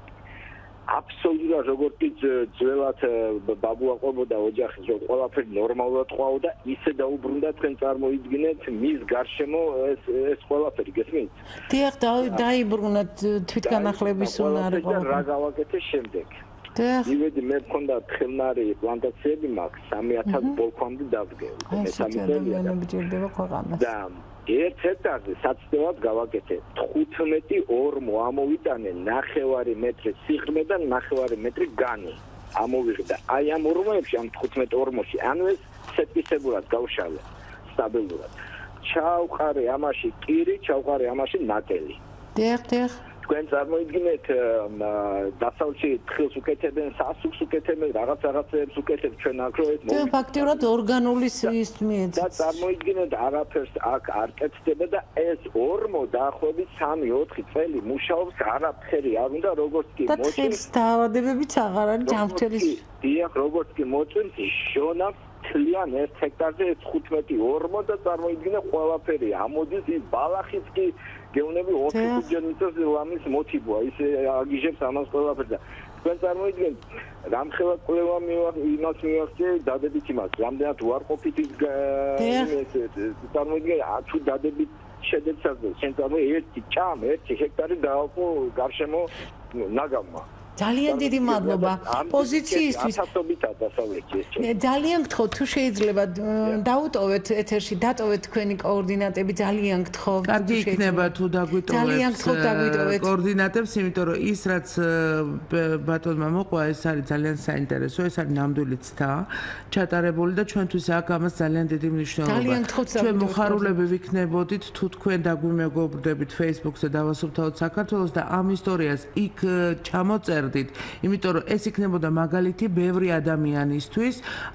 აბსოლუტურად როგორც კი ძველად ბაბუა ყოფოდა ოჯახის რომ ყველაფერი ნორმალურად ყვაოდა ისე დაუბრუნდა თქვენ წარმოიდგინეთ მის გარშემო ეს ყველაფერი გესმით? დიახ დაიბრუნა თვითგანახლების უნარი ყველაფერი რა გავაკეთე შემდეგ ივედი მე მქონდა თხილნარი პლანტაციები მაქვს 3000 ბოლქვამდე დავდგე მე 3 წელია ბიჭირდება ქვეყანას და ერთ ჰექტარზე საცდელად გავაკეთე 15 ორმო ამოვიტანე 9 მეტრი სიღრმე და 9 მეტრი განი ამოვიღდა აი ამ ორმოებში ამ 15 ორმოში ანუ ეს სეტისებურად გავშალე სტაბილურად ჩავყარე ამაში კირი ჩავყარე ამაში ნატელი დიახ თქვენ წარმოიდგინეთ დასავლეთში თხილს უკეთებენ, სასუქს უკეთებენ, რაღაცებს უკეთებენ ჩვენ აქროეთ. და ფაქტიურად ორგანული ის მიეცეს. და წარმოიდგინეთ არაფერს აქ არ კეთდება და ეს ორმო დაახლოებით 3-4 წელი მუშაობს, არაფერი არ უნდა როგორც კი მოწვევს. და თხილს დაავადებებიც აღარ არის ჯანმრთელის. დიახ, როგორც კი მოწვევს, შონა თლიან 1 ჰექტარზე 15 ორმო და წარმოიდგინე ყველაფერი ამოდის ის ბალახიც კი გეუნები 20 ჯერმიწოს ლამის მოტიბოა ისე აგიჟებს ამას ყველაფერს და თქვენ წარმოიდგინეთ რამხელა კვლევა იმას მივახცე დადებით იმას რამდენად უარყოფით ის წარმოიდგინე თუ დადებით შედეგსაც შენ ერთი ჭამ 1 ჰექტარი დააყო გარშემო ნაგავმა ძალიან დიდი მადლობა პოზიციისთვის. ძალიან გთხოვთ თუ შეიძლება დაუტოვეთ ეთერში, დატოვეთ თქვენი კოორდინატები, ძალიან გთხოვთ. კარგი იქნება თუ დაგვიტოვეთ კოორდინატებს, იმიტომ რომ ის რაც ბატონმა მოყვა, ეს არის ძალიან საინტერესო, ეს არის ნამდვილი ცდა ჩატარებული და ჩვენთვის აქ ამას ძალიან დიდი მნიშვნელობა. ჩვენ მოხარულები ვიქნებოდით თუ თქვენ დაგვიმეგობრდებით Facebook-ზე დავასუფთავოთ საქართველოს და ამ ისტორიას იქ ჩამოწერთ იმიტომ რომ ეს იქნებოდა მაგალითი ბევრი ადამიანისთვის,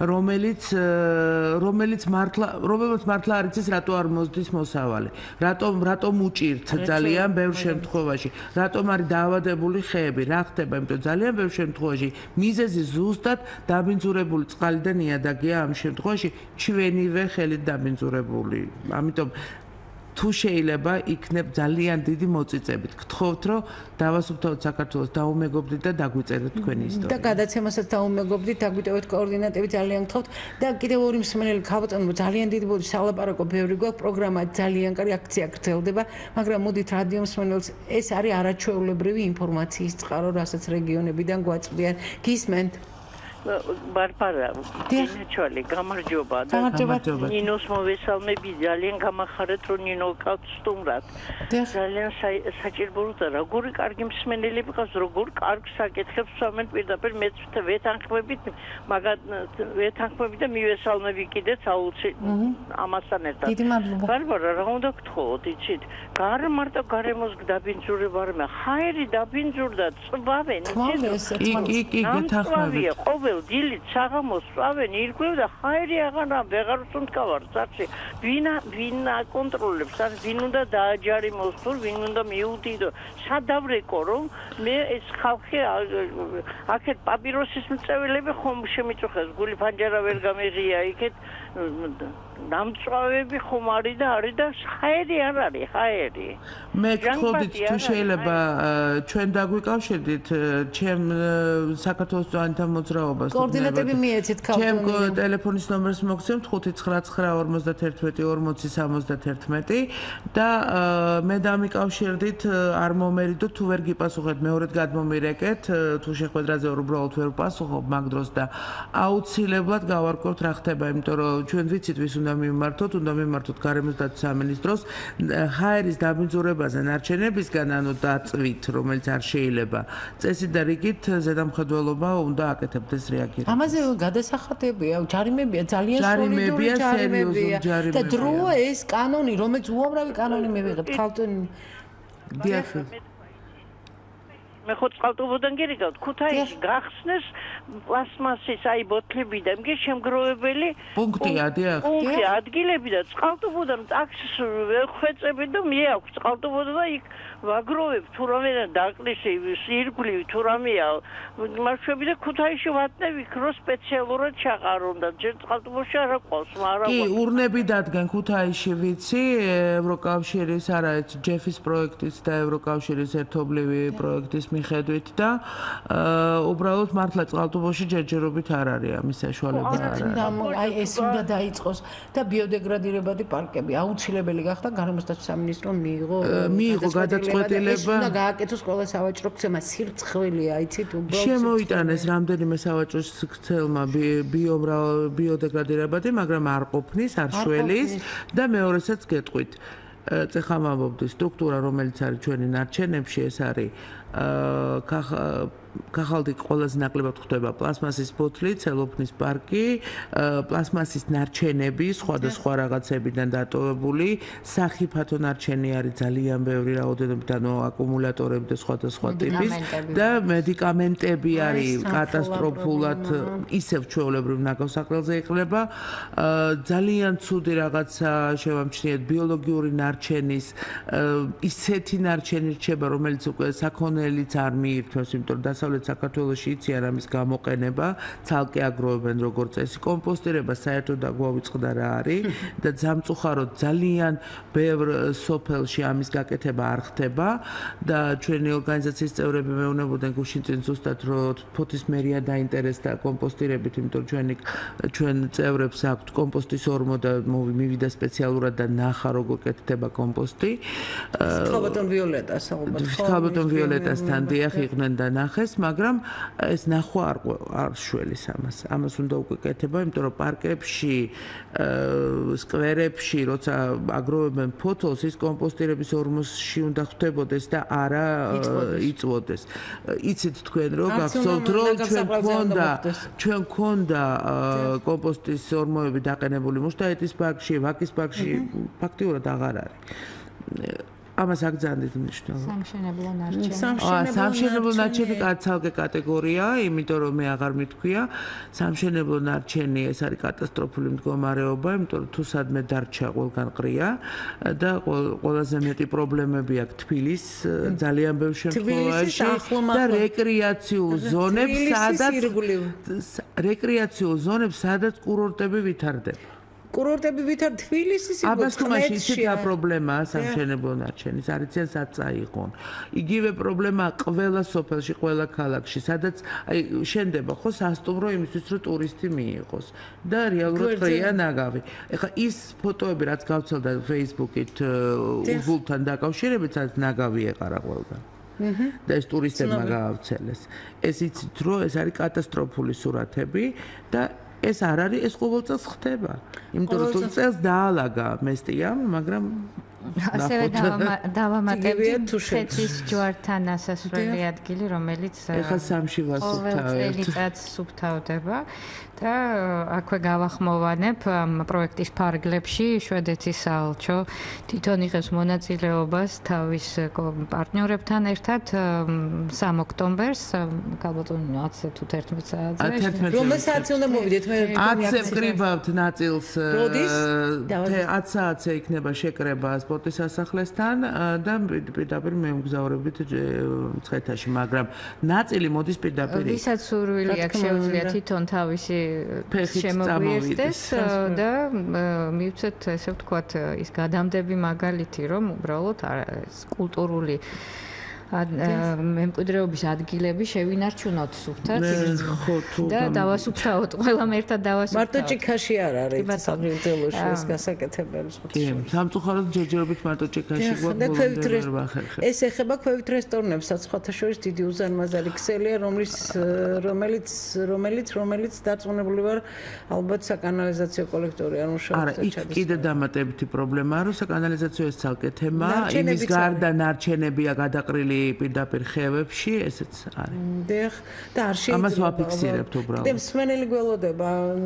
რომელიც მართლა არ იცის რატო არ მოსდის მოსავალი. რატომ უჭირთ ძალიან ბევრ შემთხვევაში. რატომ არის დაავადებული ხეები? რა ხდება? იმიტომ ძალიან ბევრ შემთხვევაში მიზეზი ზუსტად დაბინძურებული წყალი და ნიადაგია ამ შემთხვევაში ჩვენივე ხელით დაბინძურებული. ამიტომ თუ შეიძლება იქნებ ძალიან დიდი მოწიწებით. გთხოვთ რომ დავასუფთავოთ საქართველოს დაუმეგობრდით და დაგვიწერეთ თქვენი ისტორია. და გადაცემასაც დაუმეგობრდით, დაგვიტოვეთ კოორდინატები, ძალიან გთხოვთ. და კიდევ ორი მსმენელი ქალბატონო, ძალიან დიდი ბოდი სალაპარაკო ბევრი გვაქვს, პროგრამა ძალიან კარგი აქცია გრძელდება, მაგრამ მოდით რადიო მსმენელს ეს არის არაჩვეულებრივი ინფორმაციის წყარო, რასაც რეგიონებიდან გვაწვდიან. გისმენთ? ბარბარა, დინეჩვალი, გამარჯობა და ნინოს მოვესალმები, ძალიან გამახარეთ რომ ნინო ყავთ სტუმრად. ძალიან საჭიროა და როგორი კარგი მსმენელები ყავს, როგორ კარგ საკითხებს ვამენ პირდაპირ მეც ვეთანხმებით, ვეთანხმები და მივესალმები კიდეც აუცილებლად ამასთან ერთად. დიდი მადლობა. ბარბარა, რა უნდა გთხოვოთ, იცით? მარტო გარემოს დაბინძურება არ მე, ხაერი დაბინძურდა, წვავენ, კი, გეთანხმებით. ირგვლევ დილით საღამოს წავენ ირგვლევ და ხაერი აღარა ვეღარ ვსუნთქავარ წარში ვინ აკონტროლებს ან ვინ უნდა დააჯარიმოს თუ ვინ უნდა მიუდიდო სადავრეკო რომ მე ეს ხალხი აქეთ პაპიროსის მწეველები ხომ შემიწუხეს გული ფანჯარა ვერ გამეღია იქეთ დამწვავები ხომ არის და ხაერი არ არის ხაერი მე გქონდით თუ შეიძლება ჩვენ დაგვიკავშირდით ჩემ საქართველოს ძვანთა მოძრაობას კოორდინატები მიეცით ქალბატონი ჩემ ტელეფონის ნომერს მოგცემთ 59951 და მე დამიკავშირდით არ მომერიდო თუ ვერ გიპასუხეთ მეორედ გადმომირეკეთ თუ შეხვედრაზე უბრალოდ ვერ ვპასუხობ მაგ დროს და აუცილებლად გავარკვევთ რა ხდება იმიტომ რომ ჩვენ ვიცით ვის უნდა მიმართოთ გარემოს დაცვის სამინისტროს ჰაერის დაბინძურებაზე ნარჩენებისგან ანუ დაწვით რომელიც არ შეიძლება წესით და რიგით ზედამხედველობა უნდა აკეთებდეს რეაგირება ამაზე გადასახადებია ჯარიმებია ძალიან სოლიდური ჯარიმებია და დროა ეს კანონი რომელიც უამრავი კანონი მივიღეთ ქალბატონი დიახ მე ხო წყალტუბოდან გირიგავთ ქუთაისში გახსნეს პლასმასის აი ბოთლები და მგე შემგროვებელი პუნქტია დიახ პუნქტი ადგილები და წყალტუბოდან ტაქსის ხვეწები და მე აქვს წყალტუბოდა და იქ ვაგროვებ თუ რამენა დაკლისი ირგვლივ თუ რამეა მარშვები და ქუთაისში ვატნევი რო სპეციალურად ჩაყარონ და ჯერ წყალტუბოში არ აყავს მაგრამ კი ურნები დადგენ ქუთაისში ვიცი ევროკავშირის არაერთ ჯეფის პროექტის და ევროკავშირის ერთობლივი პროექტის მიხედვით და უბრალოდ მართლა წყალტუბოში ჯერჯერობით არ არის ამის საშუალება არ არის. აი ეს უნდა დაიწყოს და ბიოდეგრადირებადი პარკები აუცილებელი გახდა გარემოს დაცვის სამინისტრომ მიიღო გადაწყვეტილება. უნდა გააკეთოს ყველა სავაჭრო ქცევა სირცხვილია, იცით უბრალოდ. შემოიტანეს რამდენიმე სავაჭრო ქცევა ბიოდეგრადირებადი, მაგრამ არ ყოფნის, არ შველის და მეორესაც გეტყვით. წეხა მამობდი სტრუქტურა რომელიც არის ჩვენი ნარჩენებში ეს არის კახალდი ყველაზე ნაკლებად ხდება პლასმასის ბოთლი, ცელოფნის პარკი, პლასმასის ნარჩენები, სხვადასხვა რაღაცებიდან დატოვებული, სახიფათო ნარჩენი არის ძალიან ბევრი რაოდენობით, ანუ აკუმულატორები და სხვადასხვა ტიპის და მედიკამენტები არის კატასტროფულად ისევ ჩვეულებრივ ნაგავსაყრელზე იყრება. ძალიან ცუდი რაღაცა შევამჩნიეთ ბიოლოგიური ნარჩენის ისეთი ნარჩენი რჩება, რომელიც უკვე საქონელიც არ მიირთმევს, იმიტომ რომ დასავლეთ საქართველოში იციან ამის გამოყენება, ცალკე აგროვებენ როგორც წესი, კომპოსტირება საერთოდ აგვავიწყდა რა არის და ძამწუხაროდ ძალიან ბევრ სოფელში ამის გაკეთება არ ხდება და ჩვენი ორგანიზაციის წევრები მეუბნებოდნენ გუშინ წინ ზუსტად რომ ფოთის მერია დაინტერესდა კომპოსტირებით, იმიტომ ჩვენ წევრებს აქვთ კომპოსტის ორმო და მივიდა სპეციალურად და ნახა როგორ კეთდება კომპოსტი. ქალბატონ ვიოლეტას ქალბატონ ვიოლეტასთან დიახ იყვნენ და ნახეს, მაგრამ ეს ნახვა არ შველის ამას. ამას უნდა უკვე კეთება, იმიტომ რომ პარკებში, სკვერებში, როცა აგროვებენ ფოთოლს, ის კომპოსტირების ორმოში უნდა ხდებოდეს და არა იწვოდეს. იცით თქვენ რომ გახსოვთ რომ ჩვენ გქონდა კომპოსტის ორმოები დაყენებული მუშტაეთის პარკში, ვაკის პარკში, ფაქტიურად აღარ არის. ამას აგზავნით მნიშვნელობა. სამშენებლო ნარჩენი ცალკე კატეგორია, იმიტომ რომ მე აღარ მithქვია, სამშენებლო ნარჩენი ეს არის კატასტროფული მდგომარეობა, იმიტომ რომ თუ სადმე დარჩა ყველგან ყრია და ყველაზე მეტი პრობლემები აქვს თბილის ძალიან ბევრ შემთხვევაში და რეკრეაციულ ზონებს, სადაც კურორტები ვითარდება. კურორტები ვითარ თბილისის აბასთუმანში ისეთი პრობლემაა სამშენებლო ნარჩენის, არიციან სად წაიღონ. იგივე პრობლემაა ყველა სოფელში, ყველა ქალაქში, სადაც აი შენდება ხო სასტუმრო იმისთვის, რომ ტურისტი მიიღოს და რეალურად ყრია ნაგავი. ეხლა ის ფოტოები, რაც გავცელდა Facebook-ით ურბულთან დაკავშირებით, სადაც ნაგავი ეყარა ყველგან. და ეს ტურისტებმა გაავრცელეს. ეს იცით რომ ეს არის კატასტროფული სურათები და ეს არ არის, ეს ყოველ წელს ხდება. იმიტომ რომ წელს დაალაგა მესტიამ, მაგრამ ასევე დავამატებთ თეთრის ჯვართან ასასვლელი ადგილი, რომელიც ეხლა სამში ვასუფთავებთ. წელიწადს სუფთავდება და აქვე გავახმოვანებ ამ პროექტის ფარგლებში შვედეთის საელჩო თვითონ იღებს მონაწილეობას თავის პარტნიორებთან ერთად 3 ოქტომბერს ქალბატონო 10 თუ 11 საათზე რომელ საათზე უნდა მოვიდეთ მე 10-ზე ვკრივავთ ნაწილს 10 საათზე იქნება შეკრება სპორტის სასახლესთან და პირდაპირ მე მგზავრებით მცხეთაში მაგრამ ნაწილი მოდის პირდაპირ ვისაც სურვილი აქვს შეუძლია თვითონ თავისი შემოგვიერთდეს და მივცეთ ესე ვთქვათ ის გადამდები მაგალითი რომ უბრალოდ კულტურული მემკვიდრეობის ადგილები შევინარჩუნოთ სუფთად და დავასუფთავოთ ყველამ ერთად დავასუფთავოთ მარტო ჭიქაში არ არის სამგრძელოში ეს გასაკეთებელი კი სამწუხაროდ ჯერჯერობით მარტო ჭიქაში გვაქვს ეს ეხება ქვევით რესტორნებსაც სხვათა შორის დიდი უზარმაზარი ქსელია რომელიც დარწმუნებული ვარ ალბათ საკანალიზაციო კოლექტორი არ მუშაობს არა იქ კიდე დამატებითი პრობლემაა რომ საკანალიზაციო ეს ცალკე თემაა იმის გარდა ნარჩენებია გადაყრილი პირდაპირ ხევებში, ესეც არის. დიახ, და არ შეიძლება. ამას ვაფიქსირებთ უბრალოდ. და მსმენელი გველოდება.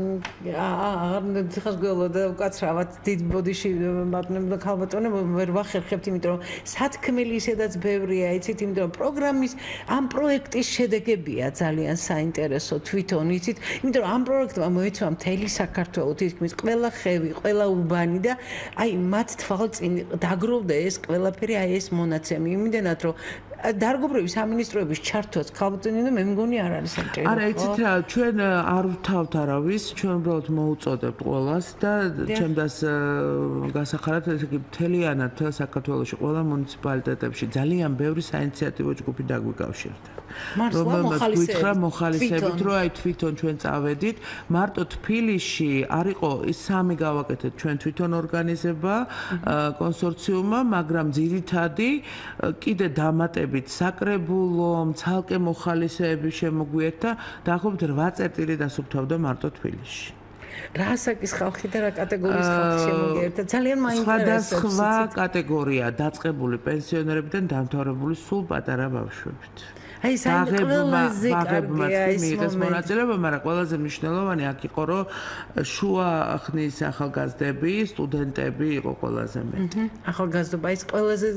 აღარ ხას გველოდა უკაცრავად დიდ ბოდიში მაგნებდა ქალბატონები ვერ ვახერხებთ, იმიტომ რომ სათქმელი ისედაც ბევრია, იცით, იმიტომ რომ პროგრამის ამ პროექტის შედეგებია ძალიან საინტერესო თვითონ, იცით, იმიტომ რომ ამ პროექტმა მოეცვა მთელი საქართველო, თითქმის ყველა ხევი, ყველა უბანი და აი მათ თვალწინ დაგროვდა ეს ყველაფერი, აი ეს მონაცემი, იმდენად რომ დარგობრივი სამინისტროების ჩართვაც ქალბატონინო მე მგონი არ არის საჭირო. არა, იცით რა, ჩვენ არ ვთავთ არავის, ჩვენ უბრალოდ მოუწოდებთ ყველას და ჩემდას გასახარად ესე იგი მთლიანად მთელ საქართველოში ყველა მუნიციპალიტეტებში ძალიან ბევრი საინიციატივო ჯგუფი დაგვიკავშირდა. რომელმაც გითხრა მოხალისებით, რომ აი თვითონ ჩვენ წავედით, მარტო თბილისში არ იყო ის 3 გავაკეთეთ ჩვენ თვითონ ორგანიზება კონსორციუმმა, მაგრამ ძირითადი კიდე დამატებით საკრებულო, ცალკე მოხალისეები შემოგვიერთდა და დაახლოებით 8 წერტილი დასუფთავდა მარტო თბილისში. რა ასაკის ხალხი და რა კატეგორიის ხალხი შემოგიერთდა? ძალიან მაინტერესებს. სხვა კატეგორია დაწყებული პენსიონერებიდან დამთავრებული სულ პატარა ბავშვებით. აი ყველაზე კარგია ეს მომენტი. მონაწილეობა, მაგრამ ყველაზე მნიშვნელოვანი აქ იყო, რომ შუა ხნის ახალგაზრდები, სტუდენტები იყო ყველაზე მეტი. ახალგაზრდობა ის ყველაზე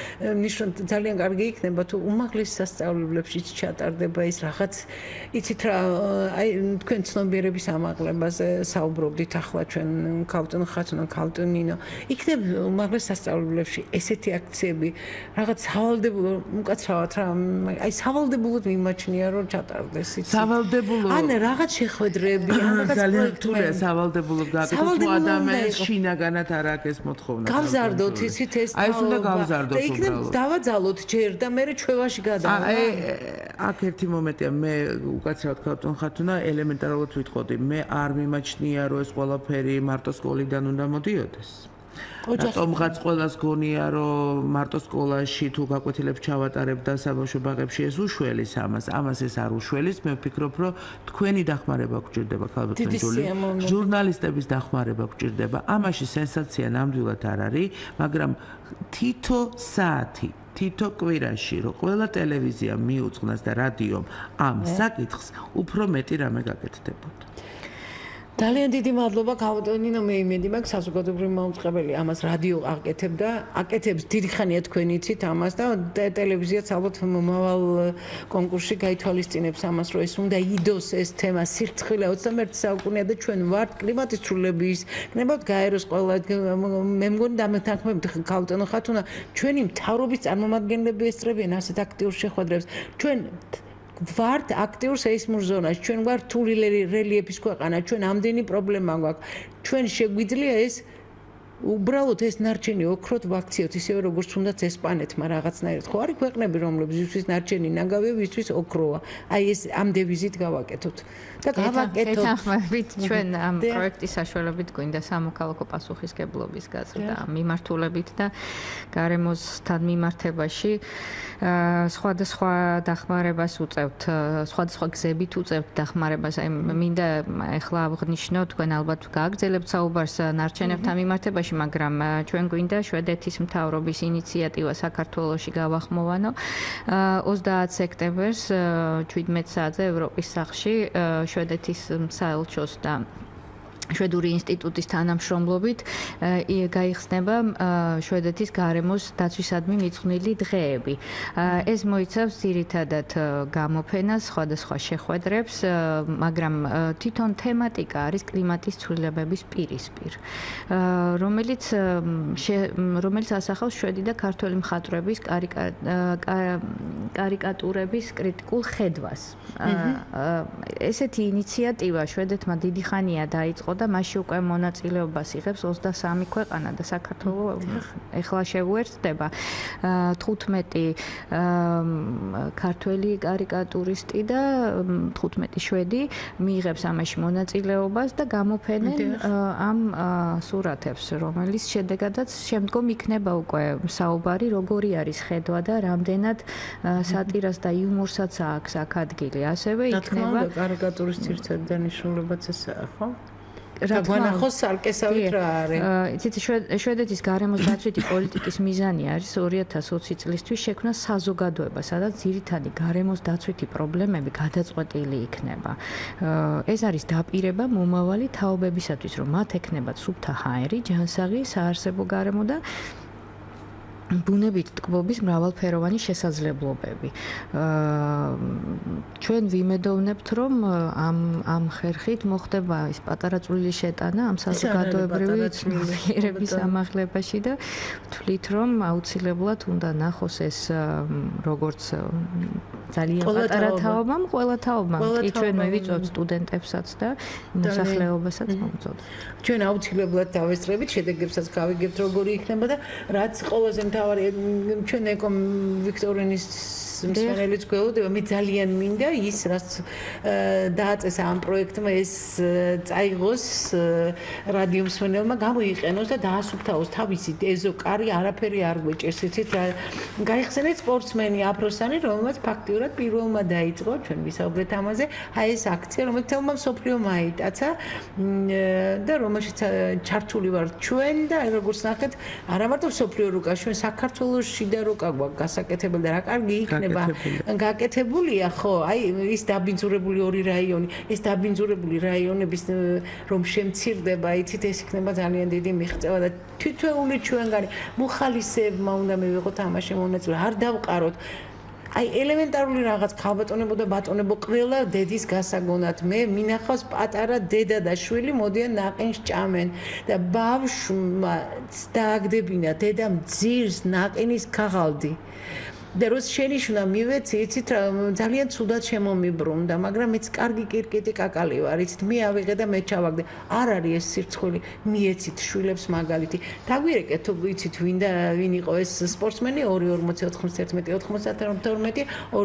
ძალიან კარგი იქნება, თუ უმაღლეს სასწავლებლებშიც ჩატარდება ის რაღაც, იცით რა, აი თქვენ ცნობიერების ამაღლებაზე საუბრობდით ახლა ჩვენ ქალბატონინო. იქნებ უმაღლეს სასწავლებლებში ესეთი აქციები, რაღაც სავალდებულო, უკაცრავად რა, აი სავალდებულოდ მიმაჩნია რომ ჩატარდეს იცი. სავალდებულო. ან რაღაც შეხვედრები, ან რაღაც ძალიან რთულია სავალდებულოდ გაკეთო თუ ადამიანს შინაგანად არ აქვს ეს მოთხოვნა. გავზარდოთ იცით ეს აი ეს უნდა გავზარდოთ უბრალოდ. იქნებ დავაძალოთ ჯერ და მე ჩვევაში გადავა. აი აქ ერთი მომენტია მე უკაცრავად ქალბატონ ხათუნა ელემენტარულად ვიტყოდი მე არ მიმაჩნია რომ ეს ყველაფერი მარტო სკოლიდან უნდა მოდიოდეს. რატომღაც ყველას გონია რომ მარტო სკოლაში თუ გაკვეთილებს ჩავატარებ და საბავშვო ბაღებში ეს უშველის ამას ეს არ უშველის მე ვფიქრობ რომ თქვენი დახმარება გჭირდება ქალბატონ ჯული ჟურნალისტების დახმარება გჭირდება ამაში სენსაცია ნამდვილად არ არის მაგრამ თითო საათი თითო კვირაში რომ ყველა ტელევიზია მიუძღნას და რადიომ ამ საკითხს უფრო მეტი რამე გაკეთდებოდა ძალიან დიდი მადლობა ქალბატონინო მე იმედი მაქვს საზოგადოებრივი მაუწყებელი ამას რადიო აკეთებდა აკეთებს დიდი ხანია თქვენ იცით ამას და ტელევიზიაც ალბათ მომავალ კონკურსში გაითვალისწინებს ამას რომ ეს უნდა იდოს ეს თემა სირცხვილე 21 საუკუნეა და ჩვენ ვართ კლიმატის ცვლილების გნებავთ გაეროს ყველა მე მგონი დამეთანხმებით ქალბატონო ხათუნა ჩვენი მთავრობის წარმომადგენლები ესწრებიან ასეთ აქტიურ შეხვედრებს ჩვენ ვართ აქტიურ სეისმურ ზონაში ჩვენ ვართ რთული რელიეფის ქვეყანა ჩვენ ამდენი პრობლემა გვაქვს ჩვენ შეგვიძლია ეს უბრალოდ ეს ნარჩენი ოქროთ ვაქციოთ ისევე როგორც თუნდაც ესპანეთმა რაღაცნაირად ხო არის ქვეყნები რომლებისთვის ნარჩენი ნაგავია ვისთვის ოქროა აი ეს ამ დევიზით გავაკეთოთ და გავაკეთოთ ეთანხმებით ჩვენ ამ პროექტის საშუალებით გვინდა სამოქალაქო პასუხისგებლობის გაზრდა მიმართულებით და გარემოსთან მიმართებაში სხვადასხვა დახმარებას უწევთ სხვადასხვა გზებით უწევთ დახმარებას აი მინდა ახლა აღნიშნო თქვენ ალბათ გააგრძელებთ საუბარს ნარჩენებთან მიმართებაში შემთხვევაში, მაგრამ ჩვენ გვინდა შვედეთის მთავრობის ინიციატივა საქართველოში გავახმოვანო. 30 სექტემბერს 17 საათზე ევროპის სახლში შვედეთის საელჩოს და შვედური ინსტიტუტის თანამშრომლობით გაიხსნება შვედეთის გარემოს დაცვისადმი მიძღვნილი დღეები. ეს მოიცავს ძირითადად გამოფენას, სხვადასხვა შეხვედრებს, მაგრამ თვითონ თემატიკა არის კლიმატის ცვლილებების პირისპირ, რომელიც ასახავს შვედი და ქართველი მხატვრების კარიკატურების კრიტიკულ ხედვას. ესეთი ინიციატივა შვედეთმა დიდი ხანია დაიწყო და მასში უკვე მონაწილეობას იღებს 23 ქვეყანა და საქართველოს ეხლა შეუერთდება 15 ქართველი კარიკატურისტი და 15 შვედი მიიღებს ამაში მონაწილეობას და გამოფენენ ამ სურათებს, რომელიც შედეგადაც შემდგომ იქნება უკვე საუბარი, როგორი არის ხედვა და რამდენად სატირას და იუმორსაც აქვს აქ ადგილი. ასევე იქნება კარიკატურის ერთ-ერთი დანიშნულებაც ესაა, ხო? რა გვანახოს სარკესავით რა არის? იცით, შვედეთის გარემოს დაცვითი პოლიტიკის მიზანი არის 2020 წლისთვის შექმნა საზოგადოება, სადაც ძირითადი გარემოს დაცვითი პრობლემები გადაწყვეტილი იქნება. ეს არის დაპირება მომავალი თაობებისათვის, რომ მათ ექნებათ სუფთა ჰაერი, ჯანსაღი, საარსებო გარემო და ბუნებით ტკბობის მრავალფეროვანი შესაძლებლობები. ჩვენ ვიმედოვნებთ, რომ ამ ხერხით მოხდება ის პატარა წვლილი შეტანა ამ საზოგადოებრივი ცნობიერების ამაღლებაში და ვთვლით, რომ აუცილებლად უნდა ნახოს ეს როგორც ძალიან პატარა თაობამ, ყველა თაობამ. კი ჩვენ მივიწვევთ სტუდენტებსაც და მოსახლეობასაც მომწოდოთ. ჩვენ აუცილებლად დავესწრებით, შედეგებსაც გავიგებთ, როგორი იქნება და რაც ყველაზე ჩვენ ეკომ ვიქტორინის მსმენელიც გველოდება, მე ძალიან მინდა ის, რაც დააწესა ამ პროექტმა, ეს წაიღოს რადიო მსმენელმა, გამოიყენოს და დაასუფთავოს თავისი ეზოკარი, არაფერი არ გვეჭერს, იცით რა. გაიხსენეთ სპორტსმენი აფროსანი, რომელმაც ფაქტიურად პირველმა დაიწყო, ჩვენ ვისაუბრეთ ამაზე, აი ეს აქცია, რომელიც თელმა მსოფლიომ აიტაცა და რომელშიც ჩართული ვართ ჩვენ და აი როგორც ნახეთ, არა მარტო მსოფლიო რუკა, ჩვენ საქართველოში და რუკა გვაქვს გასაკეთებელი და რა კარგი იქნება გაკეთებულია, ხო, აი ის დაბინძურებული ორი რაიონი, ეს დაბინძურებული რაიონების რომ შემცირდება, იცით, ეს იქნება ძალიან დიდი მიღწევა და თითოეული ჩვენგანი მოხალისეებმა უნდა მივიღოთ ამაში მონაწილე, არ დავყაროთ. აი ელემენტარული რაღაც ქალბატონებო და ბატონებო ყველა დედის გასაგონად მე მინახავს პატარა დედა და შვილი მოდიან ნაყინს ჭამენ და ბავშვმა დააგდებინა დედამ ძირს ნაყინის ქაღალდი და როს შენიშნა მივეცი, იცით რა ძალიან ცუდად შემომიბრუნდა, მაგრამ მეც კარგი კირკიტი კაკალი ვარ, იცით, მე ავიღე და მე ჩავაგდე. არ არის ეს სირცხული, მიეცით შვილებს მაგალითი. დაგვირეკეთ, იცით, ვინ იყო ეს სპორტსმენი 2:40-91-92,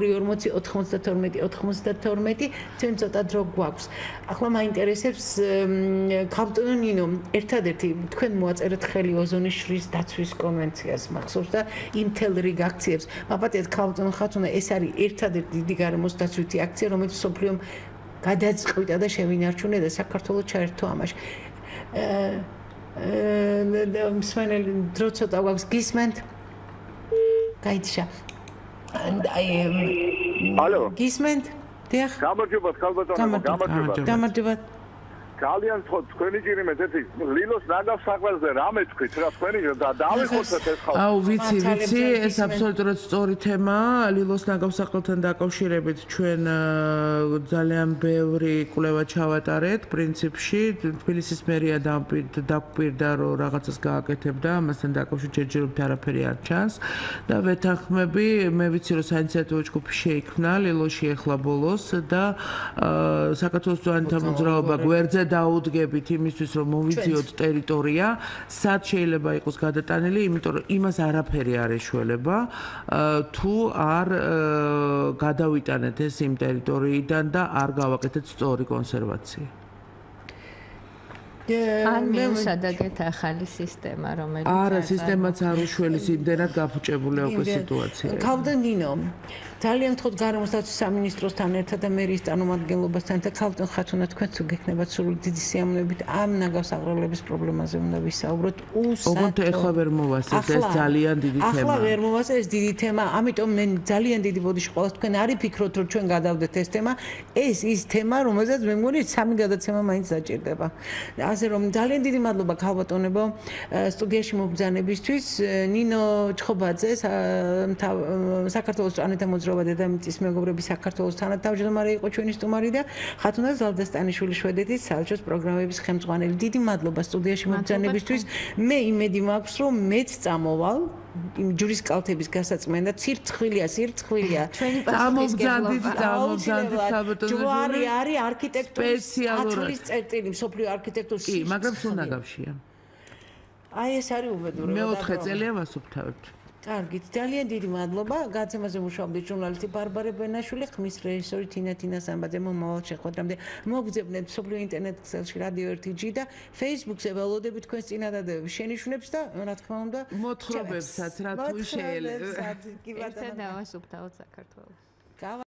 2:40-92, ჩვენ ცოტა დრო გვაქვს. ახლა მაინტერესებს ქალბატონო ნინო, ერთადერთი თქვენ მოაწერეთ ხელი ოზონის შრის დაცვის კონვენციას მახსოვს და იმ თელ რიგ აქციებს აპატიეთ ქალბატონო ხათუნა, ეს არის ერთადერთი დიდი გარემოს დაცვითი აქცია, რომელიც მსოფლიომ გადაწყვიტა და შევინარჩუნა და საქართველოს ჩაერთო ამაში. მსმენელი დრო ცოტა გვაქვს, გისმენთ? გაიჩა. ალო. გისმენთ? დიახ. გამარჯობათ ქალბატონო, გამარჯობათ. ძალიან თქვენი ჯერიმეთ ერთი ლილოს ნაგავს საყვალზე რამე თქვით რა თქვენი და დავიხოცეთ ეს ხალხი. აუ ვიცი, ეს აბსოლუტურად სწორი თემაა. ლილოს ნაგავს საყვალთან დაკავშირებით ჩვენ ძალიან ბევრი კვლევა ჩავატარეთ. პრინციპში თბილისის მერია დაგვპირდა რომ რაღაცას გააკეთებდა, ამასთან დაკავშირებით ჯერჯერობით არაფერი არ ჩანს და ვეთანხმები, მე ვიცი რომ საინიციატივო ჯგუფი შეიქმნა ლილოში ახლა ბოლოს და საქართველოს ძვანთა მოძრაობა გვერდზე დაუდგებით იმისთვის რომ მოვიძიოთ ტერიტორია, სად შეიძლება იყოს გადატანილი, იმიტომ რომ იმას არაფერი არ ეშველება, თუ არ გადავიტანეთ ეს იმ ტერიტორიიდან და არ გავაკეთეთ სწორი კონსერვაცია. ან მიუსადაგეთ ახალი სისტემა, რომელიც არა, სისტემაც არ უშველის იმდენად გაფუჭებული უკვე სიტუაცია. ქავდა ნინო ძალიან თქო გარემოსდაცვის სამინისტროსთან ერთად და მერის წარმომადგენლობასთან და ქავდა ხათუნა თქვენ თუ გექნებათ სულ დიდი სიამოვნებით ამ ნაგავს აღრავლების პრობლემაზე უნდა ვისაუბროთ უბრალოდ ეხლა ვერ მოვასწრეთ ეს ძალიან დიდი თემა ახლა ვერ მოვასწრეთ ეს დიდი თემა ამიტომ მე ძალიან დიდი ბოდიში ყოველს თქვენ არის ფიქრობთ რომ ჩვენ გადავდეთ ეს თემა ეს ის თემა რომელზეც მე მგონი სამი გადაცემა მაინც დაჭირდება ასე რომ ძალიან დიდი მადლობა ქალბატონებო სტუდიაში მობრძანებისთვის ნინო ჩხობაძე საქართველოს ანეთა მოძრაობა დედამიწის მეგობრების საქართველოს თანათავმჯდომარე იყო ჩვენი სტუმარი და ხათუნა ზალდასტანიშვილი შვედეთის საელჩოს პროგრამების ხელმძღვანელი. დიდი მადლობა სტუდიაში მობრძანებისთვის. მე იმედი მაქვს რომ მეც წამოვალ იმ ჯურის კალთების გასაწმენდა სირცხვილია ჩვენი პასუხისგებლობა წამოგზანდით ქალბატონო ჯვარი არის არქიტექტურის ათვლის წერტილი მსოფლიო არქიტექტურის კი მაგრამ სულ ნაგავშია აი ეს არის უბედურება მეოთხე წელია ვასუფთავებთ კარგით, ძალიან დიდი მადლობა. გაცემაზე მუშაობდი ჟურნალისტი ბარბარე ბენაშვილი, ხმის რეჟისორი თინა სამბაძე, მომავალ შეხვედრამდე. მოგძებნეთ მსოფლიო ინტერნეტ ქსელში რადიო 1G და Facebook-ზე ველოდებით თქვენს წინადადებებს, შენიშვნებს და რა თქმა უნდა, მოთხრობებსაც რა თუ შეიძლება. ერთად დავასუფთავოთ საქართველოს.